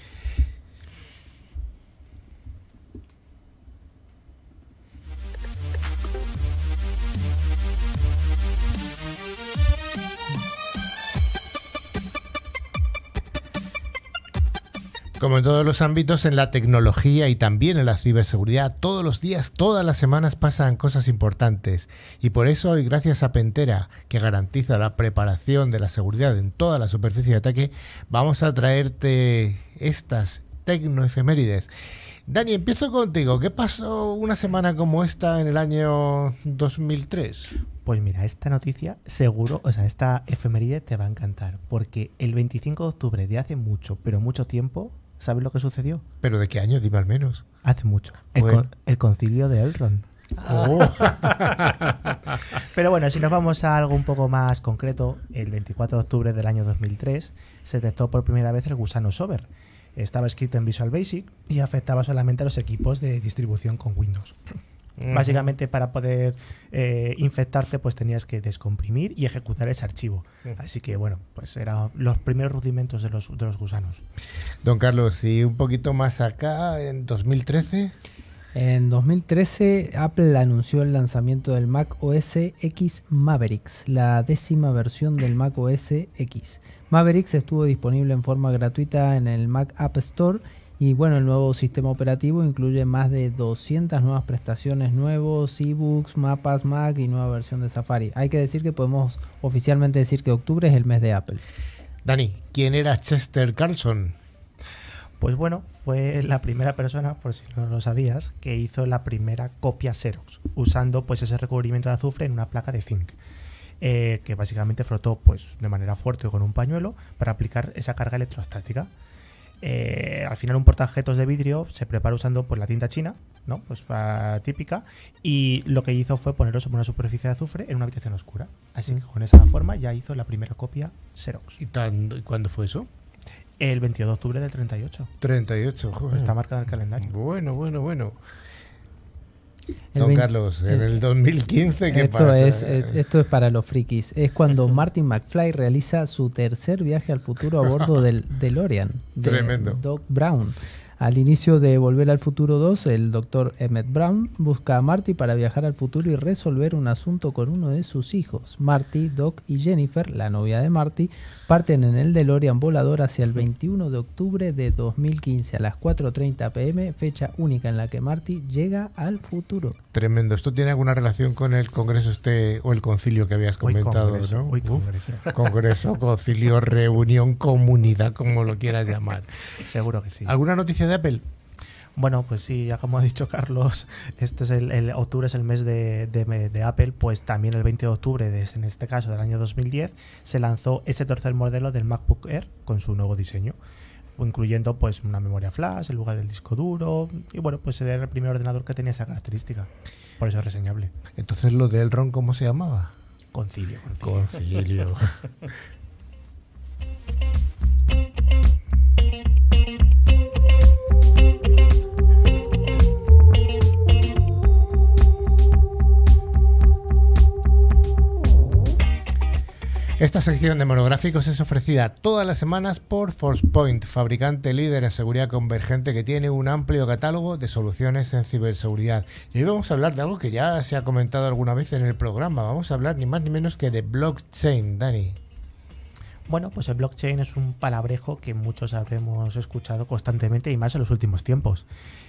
Speaker 1: Como en todos los ámbitos, en la tecnología y también en la ciberseguridad, todos los días, todas las semanas pasan cosas importantes. Y por eso hoy, gracias a Pentera, que garantiza la preparación de la seguridad en toda la superficie de ataque, vamos a traerte estas tecnoefemérides. Dani, empiezo contigo. ¿Qué pasó una semana como esta en el año dos mil tres?
Speaker 3: Pues mira, esta noticia seguro, o sea, esta efeméride te va a encantar, porque el veinticinco de octubre de hace mucho, pero mucho tiempo, ¿sabes lo que sucedió?
Speaker 1: ¿Pero de qué año? Dime al menos.
Speaker 3: Hace mucho. El,
Speaker 1: Bueno.
Speaker 3: con- el concilio de Elrond.
Speaker 1: Oh.
Speaker 3: Pero bueno, si nos vamos a algo un poco más concreto, el veinticuatro de octubre del año dos mil tres se detectó por primera vez el gusano Sober. Estaba escrito en Visual Basic y afectaba solamente a los equipos de distribución con Windows. Básicamente, para poder eh, infectarte, pues tenías que descomprimir y ejecutar ese archivo. Así que bueno, pues eran los primeros rudimentos de los, de los gusanos.
Speaker 1: Don Carlos, y un poquito más acá, en dos mil trece...
Speaker 5: En dos mil trece, Apple anunció el lanzamiento del Mac O S X Mavericks, la décima versión del Mac O S X. Mavericks estuvo disponible en forma gratuita en el Mac App Store y bueno, el nuevo sistema operativo incluye más de doscientas nuevas prestaciones, nuevos ebooks, mapas Mac y nueva versión de Safari. Hay que decir que podemos oficialmente decir que octubre es el mes de Apple.
Speaker 1: Dani, ¿quién era Chester Carlson?
Speaker 3: Pues bueno, fue la primera persona, por si no lo sabías, que hizo la primera copia Xerox, usando pues ese recubrimiento de azufre en una placa de zinc, eh, que básicamente frotó pues de manera fuerte con un pañuelo para aplicar esa carga electrostática. Eh, al final un portaobjetos de vidrio se prepara usando pues la tinta china, ¿no? Pues uh, típica, y lo que hizo fue ponerlo sobre una superficie de azufre en una habitación oscura. Así que con esa forma ya hizo la primera copia Xerox.
Speaker 1: ¿Y tan- cuándo fue eso?
Speaker 3: El veintidós de octubre del treinta y ocho.
Speaker 1: treinta y ocho, joder.
Speaker 3: Está marcado en el calendario.
Speaker 1: Bueno, bueno, bueno.
Speaker 5: El
Speaker 1: Don
Speaker 5: veinte
Speaker 1: Carlos, en el dos mil quince, ¿qué
Speaker 5: esto
Speaker 1: pasa?
Speaker 5: Es, eh, esto es para los frikis. Es cuando Martin McFly realiza su tercer viaje al futuro a bordo del DeLorean de
Speaker 1: Tremendo.
Speaker 5: Doc Brown. Al inicio de Volver al Futuro dos, el doctor Emmett Brown busca a Marty para viajar al futuro y resolver un asunto con uno de sus hijos. Marty, Doc y Jennifer, la novia de Marty, parten en el DeLorean volador hacia el veintiuno de octubre de dos mil quince a las cuatro treinta pm, fecha única en la que Marty llega al futuro.
Speaker 1: Tremendo. ¿Esto tiene alguna relación con el congreso este o el concilio que habías comentado?
Speaker 3: Hoy congreso,
Speaker 1: ¿no?
Speaker 3: hoy congreso.
Speaker 1: Uf, congreso, concilio, reunión, comunidad, como lo quieras llamar.
Speaker 3: Seguro que sí.
Speaker 1: ¿Alguna noticia de Apple?
Speaker 3: Bueno, pues sí, ya como ha dicho Carlos, este es el, el octubre es el mes de, de, de Apple, pues también el veinte de octubre, de, en este caso del año dos mil diez, se lanzó ese tercer modelo del MacBook Air con su nuevo diseño, incluyendo pues una memoria flash en lugar del disco duro, y bueno, pues era el primer ordenador que tenía esa característica, por eso es reseñable.
Speaker 1: Entonces, ¿lo de Elrond cómo se llamaba?
Speaker 3: Concilio. Concilio.
Speaker 1: Concilio. Esta sección de monográficos es ofrecida todas las semanas por Forcepoint, fabricante líder en seguridad convergente que tiene un amplio catálogo de soluciones en ciberseguridad. Y hoy vamos a hablar de algo que ya se ha comentado alguna vez en el programa. Vamos a hablar ni más ni menos que de blockchain, Dani.
Speaker 3: Bueno, pues el blockchain es un palabrejo que muchos habremos escuchado constantemente y más en los últimos tiempos.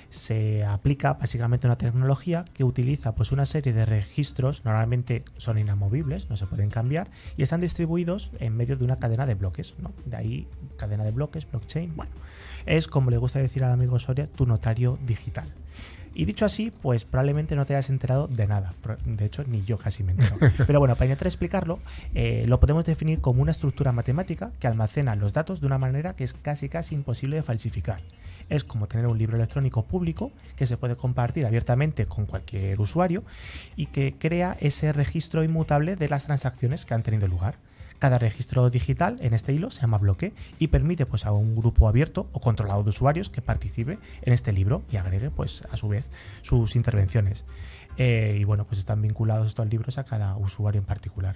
Speaker 3: Se aplica básicamente a una tecnología que utiliza pues una serie de registros, normalmente son inamovibles, no se pueden cambiar, y están distribuidos en medio de una cadena de bloques, ¿no? De ahí, cadena de bloques, blockchain, bueno, es como le gusta decir al amigo Soria, tu notario digital. Y dicho así, pues probablemente no te hayas enterado de nada. De hecho, ni yo casi me entero. Pero bueno, para intentar explicarlo, eh, lo podemos definir como una estructura matemática que almacena los datos de una manera que es casi casi imposible de falsificar. Es como tener un libro electrónico público que se puede compartir abiertamente con cualquier usuario y que crea ese registro inmutable de las transacciones que han tenido lugar. Cada registro digital en este hilo se llama bloque y permite pues, a un grupo abierto o controlado de usuarios que participe en este libro y agregue pues, a su vez sus intervenciones. Eh, y bueno, pues están vinculados estos libros a cada usuario en particular.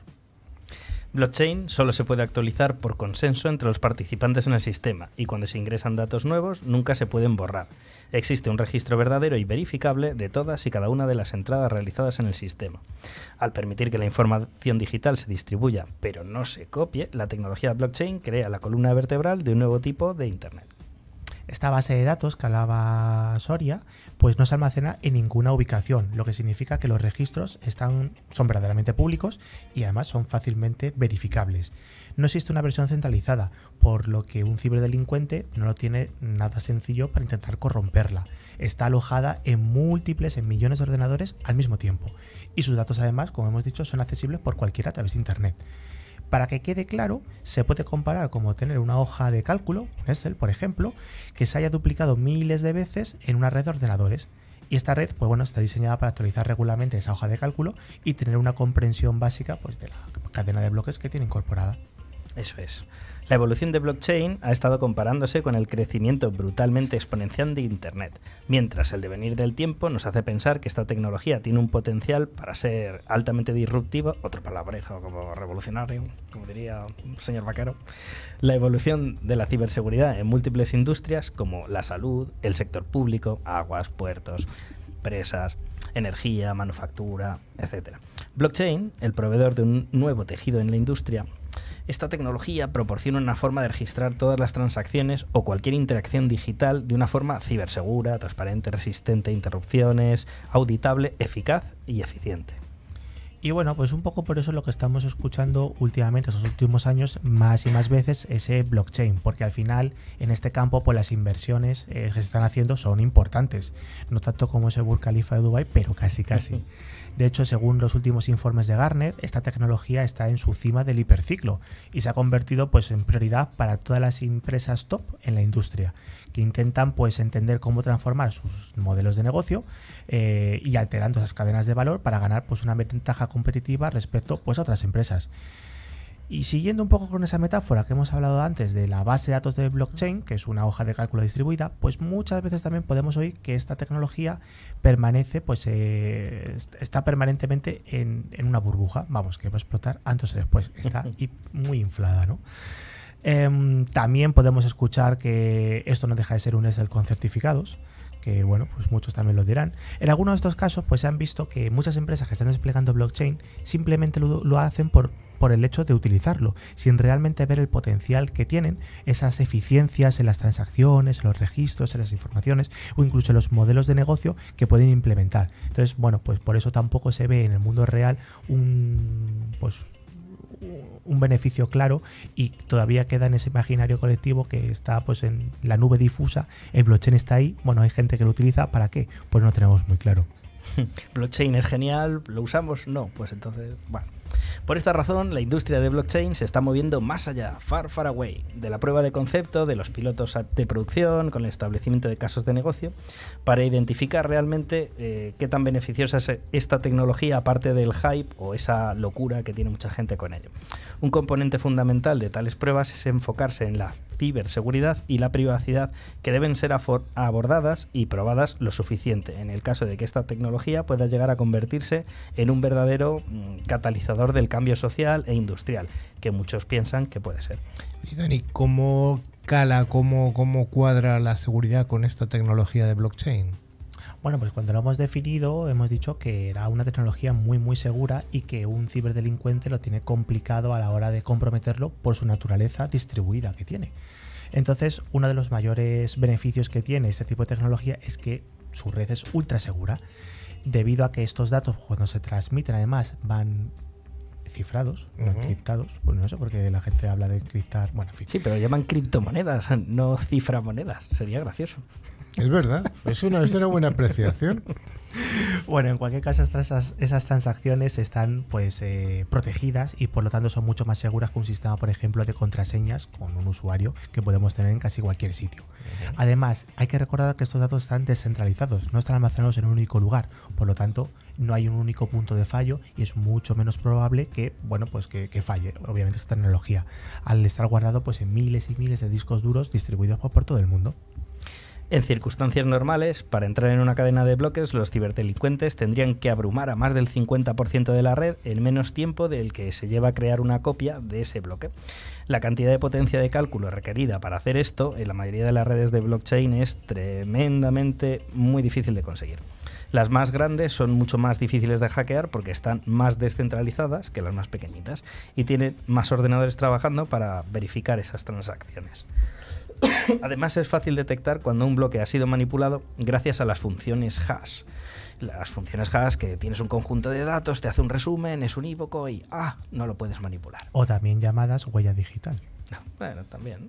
Speaker 2: Blockchain solo se puede actualizar por consenso entre los participantes en el sistema y cuando se ingresan datos nuevos nunca se pueden borrar. Existe un registro verdadero y verificable de todas y cada una de las entradas realizadas en el sistema. Al permitir que la información digital se distribuya pero no se copie, la tecnología blockchain crea la columna vertebral de un nuevo tipo de Internet.
Speaker 3: Esta base de datos que hablaba Soria, pues no se almacena en ninguna ubicación, lo que significa que los registros están, son verdaderamente públicos y además son fácilmente verificables. No existe una versión centralizada, por lo que un ciberdelincuente no lo tiene nada sencillo para intentar corromperla. Está alojada en múltiples, en millones de ordenadores al mismo tiempo. Y sus datos además, como hemos dicho, son accesibles por cualquiera a través de Internet. Para que quede claro, se puede comparar como tener una hoja de cálculo, un Excel, por ejemplo, que se haya duplicado miles de veces en una red de ordenadores. Y esta red, pues bueno, está diseñada para actualizar regularmente esa hoja de cálculo y tener una comprensión básica pues, de la cadena de bloques que tiene incorporada.
Speaker 2: Eso es. La evolución de blockchain ha estado comparándose con el crecimiento brutalmente exponencial de Internet, mientras el devenir del tiempo nos hace pensar que esta tecnología tiene un potencial para ser altamente disruptiva, otro palabrejo como revolucionario, como diría el señor Vaquero. La evolución de la ciberseguridad en múltiples industrias como la salud, el sector público, aguas, puertos, presas, energía, manufactura, etcétera. Blockchain, el proveedor de un nuevo tejido en la industria. Esta tecnología proporciona una forma de registrar todas las transacciones o cualquier interacción digital de una forma cibersegura, transparente, resistente a interrupciones, auditable, eficaz y eficiente.
Speaker 3: Y bueno, pues un poco por eso es lo que estamos escuchando últimamente, estos últimos años, más y más veces, ese blockchain, porque al final, en este campo, pues las inversiones eh, que se están haciendo son importantes. No tanto como ese Burj Khalifa de Dubái, pero casi casi. De hecho, según los últimos informes de Gartner, esta tecnología está en su cima del hiperciclo y se ha convertido pues, en prioridad para todas las empresas top en la industria, que intentan pues, entender cómo transformar sus modelos de negocio eh, y alterando esas cadenas de valor para ganar pues, una ventaja competitiva respecto pues, a otras empresas. Y siguiendo un poco con esa metáfora que hemos hablado antes de la base de datos de blockchain, que es una hoja de cálculo distribuida, pues muchas veces también podemos oír que esta tecnología permanece, pues eh, está permanentemente en, en una burbuja, vamos, que va a explotar antes o después, está muy inflada, ¿no? Eh, también podemos escuchar que esto no deja de ser un Excel con certificados, que bueno, pues muchos también lo dirán. En algunos de estos casos, pues se han visto que muchas empresas que están desplegando blockchain simplemente lo, lo hacen por, por el hecho de utilizarlo, sin realmente ver el potencial que tienen esas eficiencias en las transacciones, en los registros, en las informaciones o incluso en los modelos de negocio que pueden implementar. Entonces, bueno, pues por eso tampoco se ve en el mundo real un, pues, un beneficio claro, y todavía queda en ese imaginario colectivo que está pues en la nube difusa. El blockchain está ahí, bueno, hay gente que lo utiliza, ¿para qué? Pues no lo tenemos muy claro.
Speaker 2: Blockchain es genial, ¿lo usamos? No, pues entonces, bueno. Por esta razón, la industria de blockchain se está moviendo más allá, far, far away, de la prueba de concepto, de los pilotos de producción, con el establecimiento de casos de negocio, para identificar realmente eh, qué tan beneficiosa es esta tecnología, aparte del hype o esa locura que tiene mucha gente con ello. Un componente fundamental de tales pruebas es enfocarse en la ciberseguridad y la privacidad, que deben ser abordadas y probadas lo suficiente, en el caso de que esta tecnología pueda llegar a convertirse en un verdadero mm, catalizador del cambio social e industrial, que muchos piensan que puede ser.
Speaker 1: Y Dani, ¿cómo cala, cómo, cómo cuadra la seguridad con esta tecnología de blockchain?
Speaker 3: Bueno, pues cuando lo hemos definido, hemos dicho que era una tecnología muy muy segura y que un ciberdelincuente lo tiene complicado a la hora de comprometerlo por su naturaleza distribuida que tiene. Entonces, uno de los mayores beneficios que tiene este tipo de tecnología es que su red es ultra segura, debido a que estos datos, cuando se transmiten, además van cifrados, no uh-huh. encriptados. Pues no sé por qué la gente habla de encriptar. Bueno, en fin.
Speaker 2: Sí, pero llaman criptomonedas, no ciframonedas. Sería gracioso.
Speaker 1: Es verdad, es una, es una buena apreciación.
Speaker 3: Bueno, en cualquier caso, esas, esas transacciones están pues eh, protegidas y por lo tanto son mucho más seguras que un sistema, por ejemplo, de contraseñas con un usuario que podemos tener en casi cualquier sitio. Uh-huh. Además, hay que recordar que estos datos están descentralizados, no están almacenados en un único lugar, por lo tanto, no hay un único punto de fallo y es mucho menos probable que, bueno, pues que, que falle, obviamente, esta tecnología, al estar guardado pues en miles y miles de discos duros distribuidos por, por todo el mundo.
Speaker 2: En circunstancias normales, para entrar en una cadena de bloques, los ciberdelincuentes tendrían que abrumar a más del cincuenta por ciento de la red en menos tiempo del que se lleva a crear una copia de ese bloque. La cantidad de potencia de cálculo requerida para hacer esto en la mayoría de las redes de blockchain es tremendamente muy difícil de conseguir. Las más grandes son mucho más difíciles de hackear porque están más descentralizadas que las más pequeñitas y tienen más ordenadores trabajando para verificar esas transacciones. Además, es fácil detectar cuando un bloque ha sido manipulado gracias a las funciones hash. Las funciones hash, que tienes un conjunto de datos, te hace un resumen, es unívoco y ¡ah! No lo puedes manipular.
Speaker 3: O también llamadas huella digital.
Speaker 2: Bueno, también.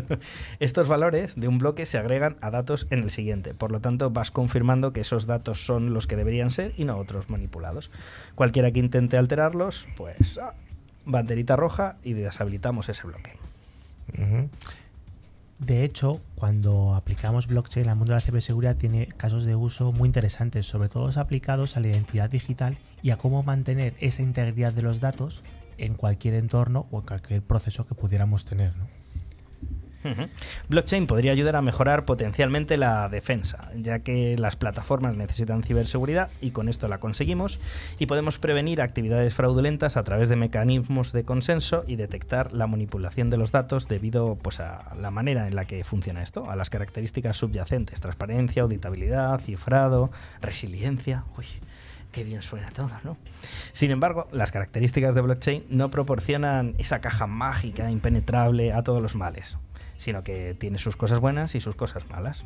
Speaker 2: Estos valores de un bloque se agregan a datos en el siguiente. Por lo tanto, vas confirmando que esos datos son los que deberían ser y no otros manipulados. Cualquiera que intente alterarlos, pues ah, banderita roja y deshabilitamos ese bloque.
Speaker 3: Uh-huh. De hecho, cuando aplicamos blockchain al mundo de la ciberseguridad, tiene casos de uso muy interesantes, sobre todo aplicados a la identidad digital y a cómo mantener esa integridad de los datos en cualquier entorno o en cualquier proceso que pudiéramos tener, ¿no?
Speaker 2: Uh-huh. Blockchain podría ayudar a mejorar potencialmente la defensa, ya que las plataformas necesitan ciberseguridad y con esto la conseguimos, y podemos prevenir actividades fraudulentas a través de mecanismos de consenso y detectar la manipulación de los datos debido pues, a la manera en la que funciona esto, a las características subyacentes: transparencia, auditabilidad, cifrado, resiliencia. Uy, qué bien suena todo, ¿no? Sin embargo, las características de blockchain no proporcionan esa caja mágica impenetrable a todos los males, sino que tiene sus cosas buenas y sus cosas malas.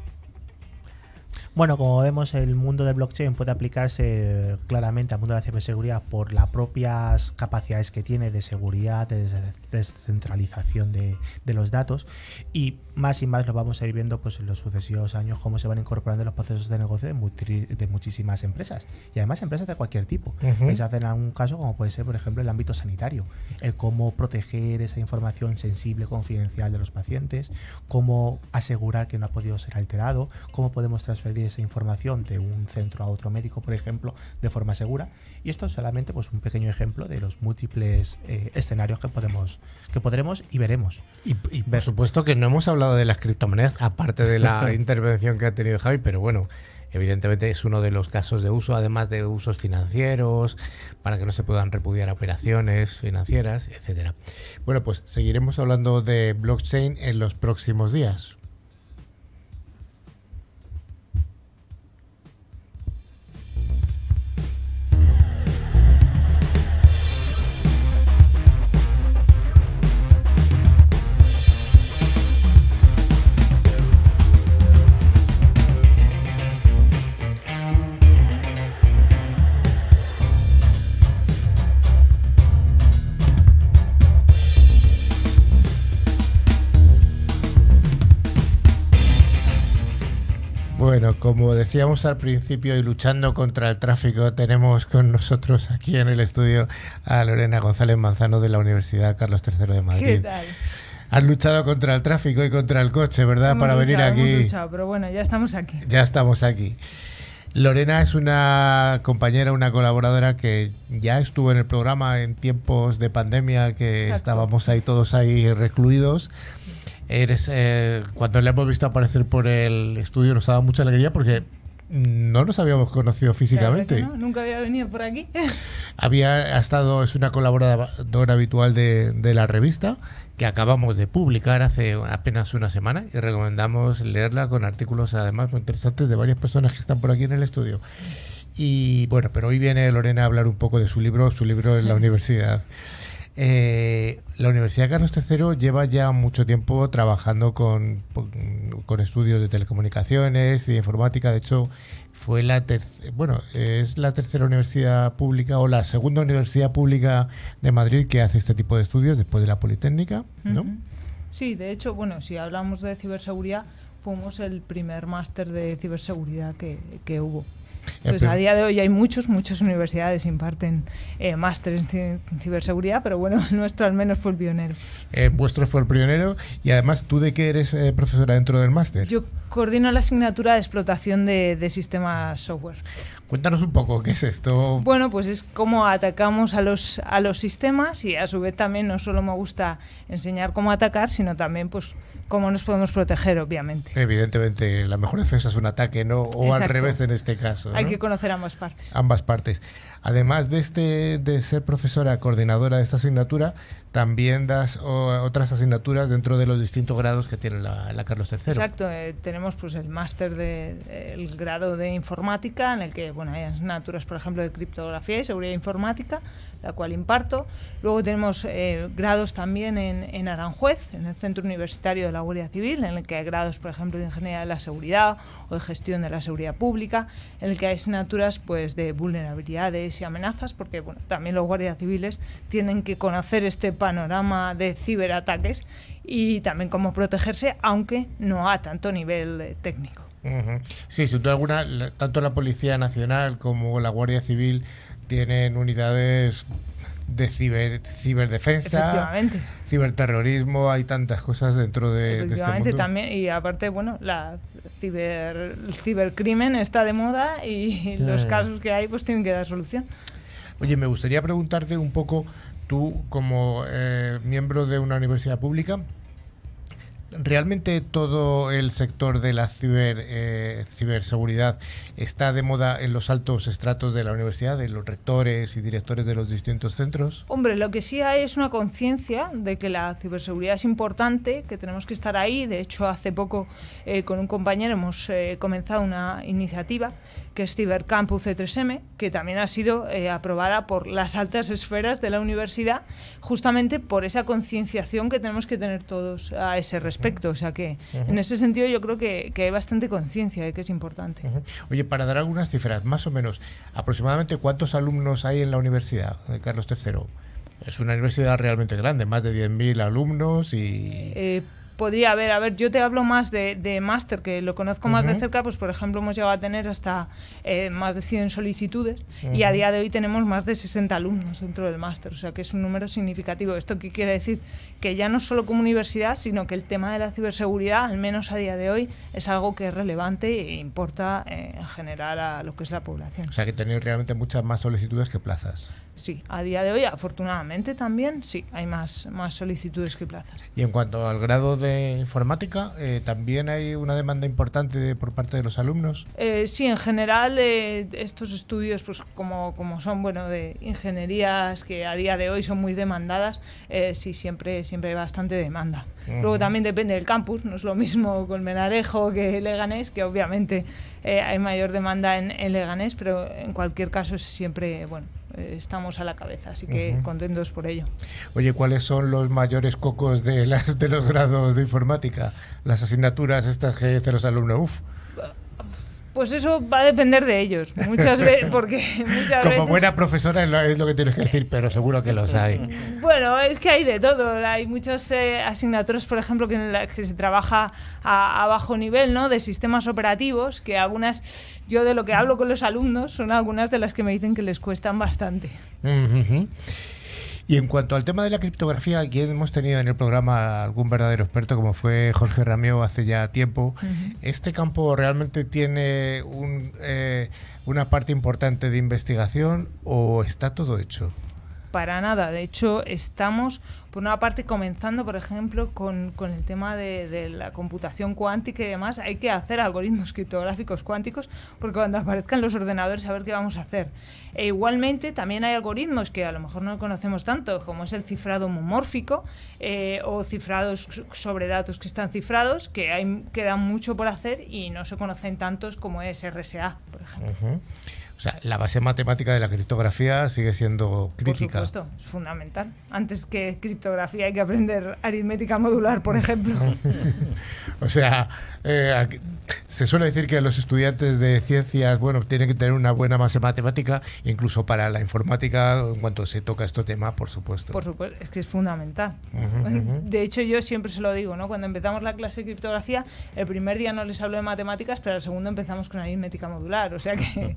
Speaker 3: Bueno, como vemos, el mundo del blockchain puede aplicarse claramente al mundo de la ciberseguridad por las propias capacidades que tiene de seguridad, de descentralización de, de los datos, y más y más lo vamos a ir viendo pues, en los sucesivos años, cómo se van incorporando en los procesos de negocio de, multi, de muchísimas empresas, y además empresas de cualquier tipo. Uh-huh. Vais a hacer en algún caso, como puede ser, por ejemplo, el ámbito sanitario, el cómo proteger esa información sensible, confidencial de los pacientes, cómo asegurar que no ha podido ser alterado, cómo podemos transferir esa información de un centro a otro médico, por ejemplo, de forma segura. Y esto es solamente pues, un pequeño ejemplo de los múltiples eh, escenarios que podemos, que podremos y veremos.
Speaker 1: Y, y por supuesto que no hemos hablado de las criptomonedas, aparte de la intervención que ha tenido Javi, pero bueno, evidentemente es uno de los casos de uso, además de usos financieros, para que no se puedan repudiar operaciones financieras, etcétera. Bueno, pues seguiremos hablando de blockchain en los próximos días. Bueno, como decíamos al principio y luchando contra el tráfico, tenemos con nosotros aquí en el estudio a Lorena González Manzano de la Universidad Carlos tercero de Madrid.
Speaker 7: ¿Qué tal?
Speaker 1: Has luchado contra el tráfico y contra el coche, ¿verdad?
Speaker 7: Hemos
Speaker 1: Para
Speaker 7: luchado,
Speaker 1: venir aquí.
Speaker 7: Hemos luchado, pero bueno, ya estamos aquí.
Speaker 1: Ya estamos aquí. Lorena es una compañera, una colaboradora que ya estuvo en el programa en tiempos de pandemia, que
Speaker 7: Exacto.
Speaker 1: estábamos ahí todos ahí recluidos. Eres, eh, cuando le hemos visto aparecer por el estudio nos ha dado mucha alegría porque no nos habíamos conocido físicamente.
Speaker 7: Claro que no, nunca había venido por aquí.
Speaker 1: Había ha estado, es una colaboradora habitual de, de la revista que acabamos de publicar hace apenas una semana y recomendamos leerla con artículos además muy interesantes de varias personas que están por aquí en el estudio. Y bueno, pero hoy viene Lorena a hablar un poco de su libro, su libro en la universidad. Eh, la Universidad Carlos tercero lleva ya mucho tiempo trabajando con, con estudios de telecomunicaciones y de informática. De hecho, fue la tercera, bueno, es la tercera universidad pública o la segunda universidad pública de Madrid que hace este tipo de estudios después de la Politécnica, ¿no?
Speaker 7: Uh-huh. Sí, de hecho, bueno, si hablamos de ciberseguridad, fuimos el primer máster de ciberseguridad que, que hubo. Pues a día de hoy hay muchos, muchas universidades imparten eh, másteres en ciberseguridad, pero bueno, el nuestro al menos fue el pionero.
Speaker 1: Eh, vuestro fue el pionero y además, ¿tú de qué eres eh, profesora dentro del máster?
Speaker 7: Yo coordino la asignatura de explotación de, de sistemas software.
Speaker 1: Cuéntanos un poco, ¿qué es esto?
Speaker 7: Bueno, pues es cómo atacamos a los, a los sistemas y a su vez también no solo me gusta enseñar cómo atacar, sino también pues cómo nos podemos proteger, obviamente.
Speaker 1: Evidentemente, la mejor defensa es un ataque, ¿no? O
Speaker 7: Exacto.
Speaker 1: Al revés en este caso, ¿no?
Speaker 7: Hay que conocer ambas partes.
Speaker 1: Ambas partes. Además de este de ser profesora coordinadora de esta asignatura, también das o, otras asignaturas dentro de los distintos grados que tiene la, la Carlos tercero.
Speaker 7: Exacto, eh, tenemos pues el máster de eh, el grado de informática, en el que bueno hay asignaturas, por ejemplo, de criptografía y seguridad informática, la cual imparto. Luego tenemos eh, grados también en, en Aranjuez, en el Centro Universitario de la Guardia Civil, en el que hay grados, por ejemplo, de Ingeniería de la Seguridad o de Gestión de la Seguridad Pública, en el que hay asignaturas pues de vulnerabilidades y amenazas, porque bueno, también los guardias civiles tienen que conocer este panorama de ciberataques y también cómo protegerse, aunque no a tanto nivel eh, técnico.
Speaker 1: Uh-huh. Sí, sin duda alguna, tanto la Policía Nacional como la Guardia Civil tienen unidades de ciber, ciberdefensa, ciberterrorismo, hay tantas cosas dentro de, de este mundo.
Speaker 7: También, y aparte, bueno, la ciber, el cibercrimen está de moda y sí. Los casos que hay pues tienen que dar solución.
Speaker 1: Oye, me gustaría preguntarte un poco, tú como eh, miembro de una universidad pública, ¿realmente todo el sector de la ciber, eh, ciberseguridad está de moda en los altos estratos de la universidad, de los rectores y directores de los distintos centros?
Speaker 7: Hombre, lo que sí hay es una conciencia de que la ciberseguridad es importante, que tenemos que estar ahí. De hecho, hace poco eh, con un compañero hemos eh, comenzado una iniciativa que es Cibercampus C tres M, que también ha sido eh, aprobada por las altas esferas de la universidad, justamente por esa concienciación que tenemos que tener todos a ese respecto. O sea que, uh-huh. en ese sentido, yo creo que, que hay bastante conciencia de que es importante.
Speaker 1: Uh-huh. Oye, para dar algunas cifras, más o menos, aproximadamente ¿cuántos alumnos hay en la Universidad de Carlos tercero? Es una universidad realmente grande, más de diez mil alumnos y...
Speaker 7: Eh, Podría haber, a ver, yo te hablo más de, de máster, que lo conozco más uh-huh. de cerca, pues por ejemplo hemos llegado a tener hasta eh, más de cien solicitudes uh-huh. y a día de hoy tenemos más de sesenta alumnos dentro del máster, o sea que es un número significativo. ¿Esto qué quiere decir? Que ya no solo como universidad, sino que el tema de la ciberseguridad, al menos a día de hoy, es algo que es relevante e importa eh, en general a lo que es la población.
Speaker 1: O sea que tenéis realmente muchas más solicitudes que plazas.
Speaker 7: sí, a día de hoy, afortunadamente también, sí, hay más, más solicitudes que plazas.
Speaker 1: Y en cuanto al grado de informática, eh, ¿también hay una demanda importante de, por parte de los alumnos?
Speaker 7: Eh, sí, en general, eh, estos estudios, pues como, como son, bueno, de ingenierías que a día de hoy son muy demandadas, eh, sí, siempre, siempre hay bastante demanda. Uh-huh. Luego también depende del campus, no es lo mismo Colmenarejo que Leganés, que obviamente eh, hay mayor demanda en, en Leganés, pero en cualquier caso es siempre, bueno, eh, estamos a la cabeza, así que uh-huh. contentos por ello.
Speaker 1: Oye, ¿cuáles son los mayores cocos de, las, de los grados de informática? Las asignaturas estas que dicen los alumnos, uff.
Speaker 7: Pues eso va a depender de ellos, muchas veces, porque muchas
Speaker 1: Como
Speaker 7: veces...
Speaker 1: buena profesora es lo que tienes que decir, pero seguro que los hay.
Speaker 7: Bueno, es que hay de todo, hay muchas eh, asignaturas, por ejemplo, que, en la, que se trabaja a, a bajo nivel, ¿no?, de sistemas operativos, que algunas, yo de lo que hablo con los alumnos, son algunas de las que me dicen que les cuestan bastante.
Speaker 1: Uh-huh. Y en cuanto al tema de la criptografía, aquí hemos tenido en el programa algún verdadero experto, como fue Jorge Ramió hace ya tiempo. Uh-huh. ¿Este campo realmente tiene un, eh, una parte importante de investigación o está todo hecho?
Speaker 7: Para nada, de hecho estamos por una parte comenzando, por ejemplo, con, con el tema de, de la computación cuántica y demás. Hay que hacer algoritmos criptográficos cuánticos porque cuando aparezcan los ordenadores a ver qué vamos a hacer. E igualmente también hay algoritmos que a lo mejor no conocemos tanto, como es el cifrado homomórfico eh, o cifrados sobre datos que están cifrados, que hay, queda mucho por hacer y no se conocen tantos como es R S A, por ejemplo.
Speaker 1: Uh-huh. O sea, la base matemática de la criptografía sigue siendo crítica.
Speaker 7: Por supuesto, es fundamental. Antes que criptografía hay que aprender aritmética modular, por ejemplo.
Speaker 1: O sea, eh, aquí, se suele decir que los estudiantes de ciencias, bueno, tienen que tener una buena base matemática, incluso para la informática, en cuanto se toca este tema, por supuesto.
Speaker 7: Por supuesto, es que es fundamental.
Speaker 1: Uh-huh, uh-huh.
Speaker 7: De hecho, yo siempre se lo digo, ¿no? Cuando empezamos la clase de criptografía, el primer día no les hablo de matemáticas, pero el segundo empezamos con aritmética modular, o sea que...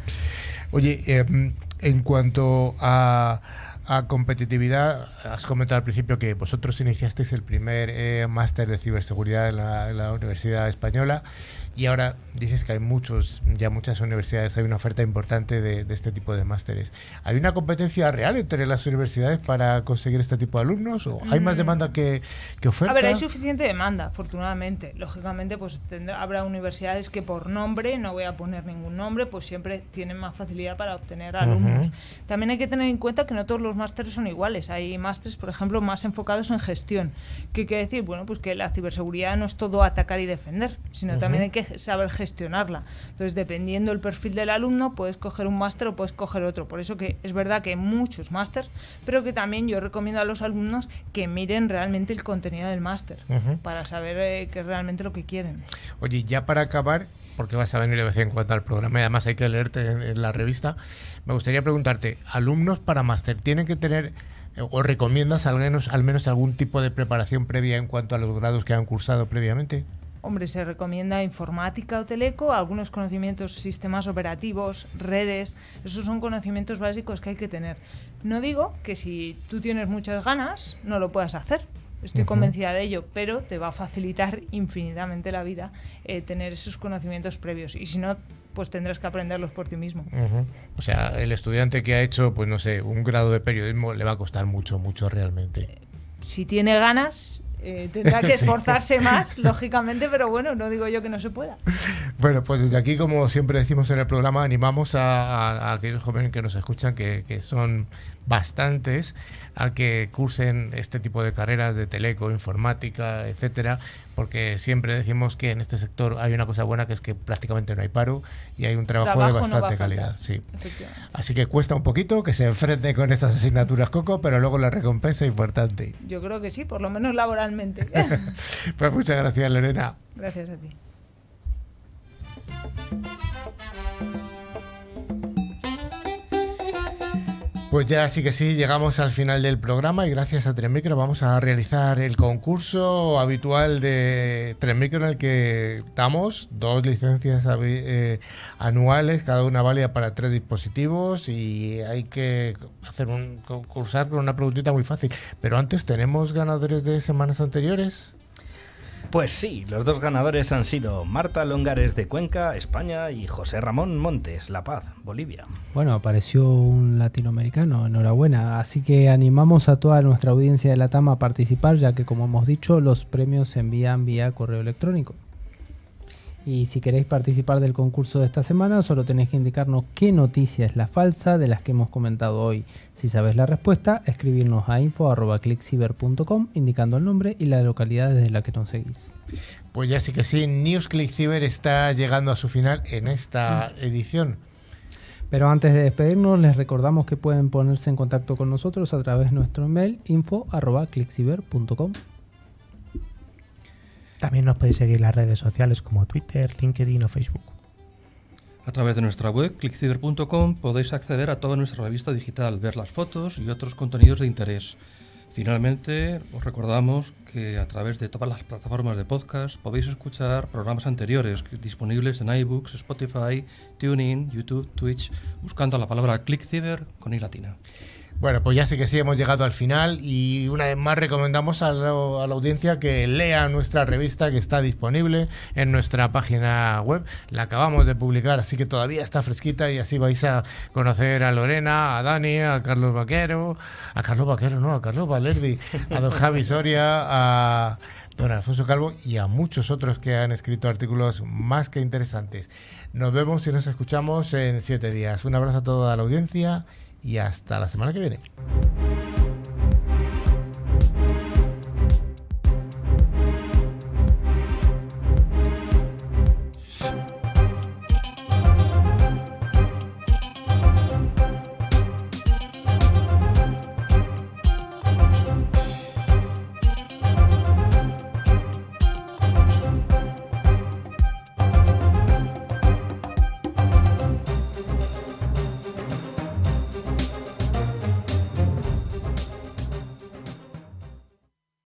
Speaker 1: Oye, eh, en cuanto a, a competitividad, has comentado al principio que vosotros iniciasteis el primer eh, máster de ciberseguridad en la, en la Universidad Española y ahora dices que hay muchos, ya muchas universidades, hay una oferta importante de, de este tipo de másteres. ¿Hay una competencia real entre las universidades para conseguir este tipo de alumnos o hay más demanda que, que oferta?
Speaker 7: A ver, hay suficiente demanda, afortunadamente. Lógicamente, pues tendrá, habrá universidades que por nombre, no voy a poner ningún nombre, pues siempre tienen más facilidad para obtener alumnos. Uh-huh. También hay que tener en cuenta que no todos los másteres son iguales. Hay másteres, por ejemplo, más enfocados en gestión. ¿Qué quiere decir? Bueno, pues que la ciberseguridad no es todo atacar y defender, sino uh-huh. también hay que saber gestionarla. Entonces, dependiendo del perfil del alumno, puedes coger un máster o puedes coger otro. Por eso que es verdad que hay muchos másters, pero que también yo recomiendo a los alumnos que miren realmente el contenido del máster uh-huh. para saber eh, qué es realmente lo que quieren.
Speaker 1: Oye, ya para acabar, porque vas a venir de vez en cuando al programa y además hay que leerte en, en la revista, me gustaría preguntarte, alumnos para máster, ¿tienen que tener eh, o recomiendas al menos, al menos algún tipo de preparación previa en cuanto a los grados que han cursado previamente?
Speaker 7: Hombre, se recomienda informática o teleco, algunos conocimientos, sistemas operativos, redes, esos son conocimientos básicos que hay que tener. No digo que si tú tienes muchas ganas no lo puedas hacer, estoy uh-huh. convencida de ello, pero te va a facilitar infinitamente la vida eh, tener esos conocimientos previos y si no, pues tendrás que aprenderlos por ti mismo.
Speaker 1: Uh-huh. O sea, el estudiante que ha hecho, pues no sé, un grado de periodismo le va a costar mucho, mucho realmente.
Speaker 7: Si tiene ganas... Eh, tendrá que esforzarse sí. más, lógicamente, pero bueno, no digo yo que no se pueda.
Speaker 1: Bueno, pues desde aquí, como siempre decimos en el programa, animamos a, a, a aquellos jóvenes que nos escuchan, que, que son bastantes, a que cursen este tipo de carreras de teleco, informática, etcétera, porque siempre decimos que en este sector hay una cosa buena, que es que prácticamente no hay paro y hay un trabajo, trabajo de bastante no calidad. Sí. Así que cuesta un poquito que se enfrente con estas asignaturas, Coco, pero luego la recompensa es importante.
Speaker 7: Yo creo que sí, por lo menos laboralmente.
Speaker 1: Pues muchas gracias, Lorena.
Speaker 7: Gracias a ti.
Speaker 1: Pues ya sí que sí, llegamos al final del programa y gracias a Tres Micro vamos a realizar el concurso habitual de Tres Micro en el que damos dos licencias eh, anuales, cada una válida para tres dispositivos y hay que hacer un concursar con una preguntita muy fácil. Pero antes, ¿tenemos ganadores de semanas anteriores?
Speaker 2: Pues sí, los dos ganadores han sido Marta Longares de Cuenca, España, y José Ramón Montes, La Paz, Bolivia.
Speaker 5: Bueno, apareció un latinoamericano, enhorabuena. Así que animamos a toda nuestra audiencia de LATAM a participar, ya que, como hemos dicho, los premios se envían vía correo electrónico. Y si queréis participar del concurso de esta semana, solo tenéis que indicarnos qué noticia es la falsa de las que hemos comentado hoy. Si sabéis la respuesta, escribirnos a info arroba clickciber punto com indicando el nombre y la localidad desde la que nos seguís.
Speaker 1: Pues ya sí que sí, News ClickCiber está llegando a su final en esta edición.
Speaker 5: Pero antes de despedirnos, les recordamos que pueden ponerse en contacto con nosotros a través de nuestro email info arroba clickciber punto com.
Speaker 3: También nos podéis seguir en las redes sociales como Twitter, LinkedIn o Facebook.
Speaker 4: A través de nuestra web, clickciber punto com, podéis acceder a toda nuestra revista digital, ver las fotos y otros contenidos de interés. Finalmente, os recordamos que a través de todas las plataformas de podcast podéis escuchar programas anteriores disponibles en iBooks, Spotify, TuneIn, YouTube, Twitch, buscando la palabra ClickCiber con i latina.
Speaker 1: Bueno, pues ya sí que sí, hemos llegado al final y una vez más recomendamos a la, a la audiencia que lea nuestra revista, que está disponible en nuestra página web. La acabamos de publicar, así que todavía está fresquita y así vais a conocer a Lorena, a Dani, a Carlos Vaquero, a Carlos Vaquero, no, a Carlos Valerdi, a don Javi Soria, a don Alfonso Calvo y a muchos otros que han escrito artículos más que interesantes. Nos vemos y nos escuchamos en siete días. Un abrazo a toda la audiencia y hasta la semana que viene.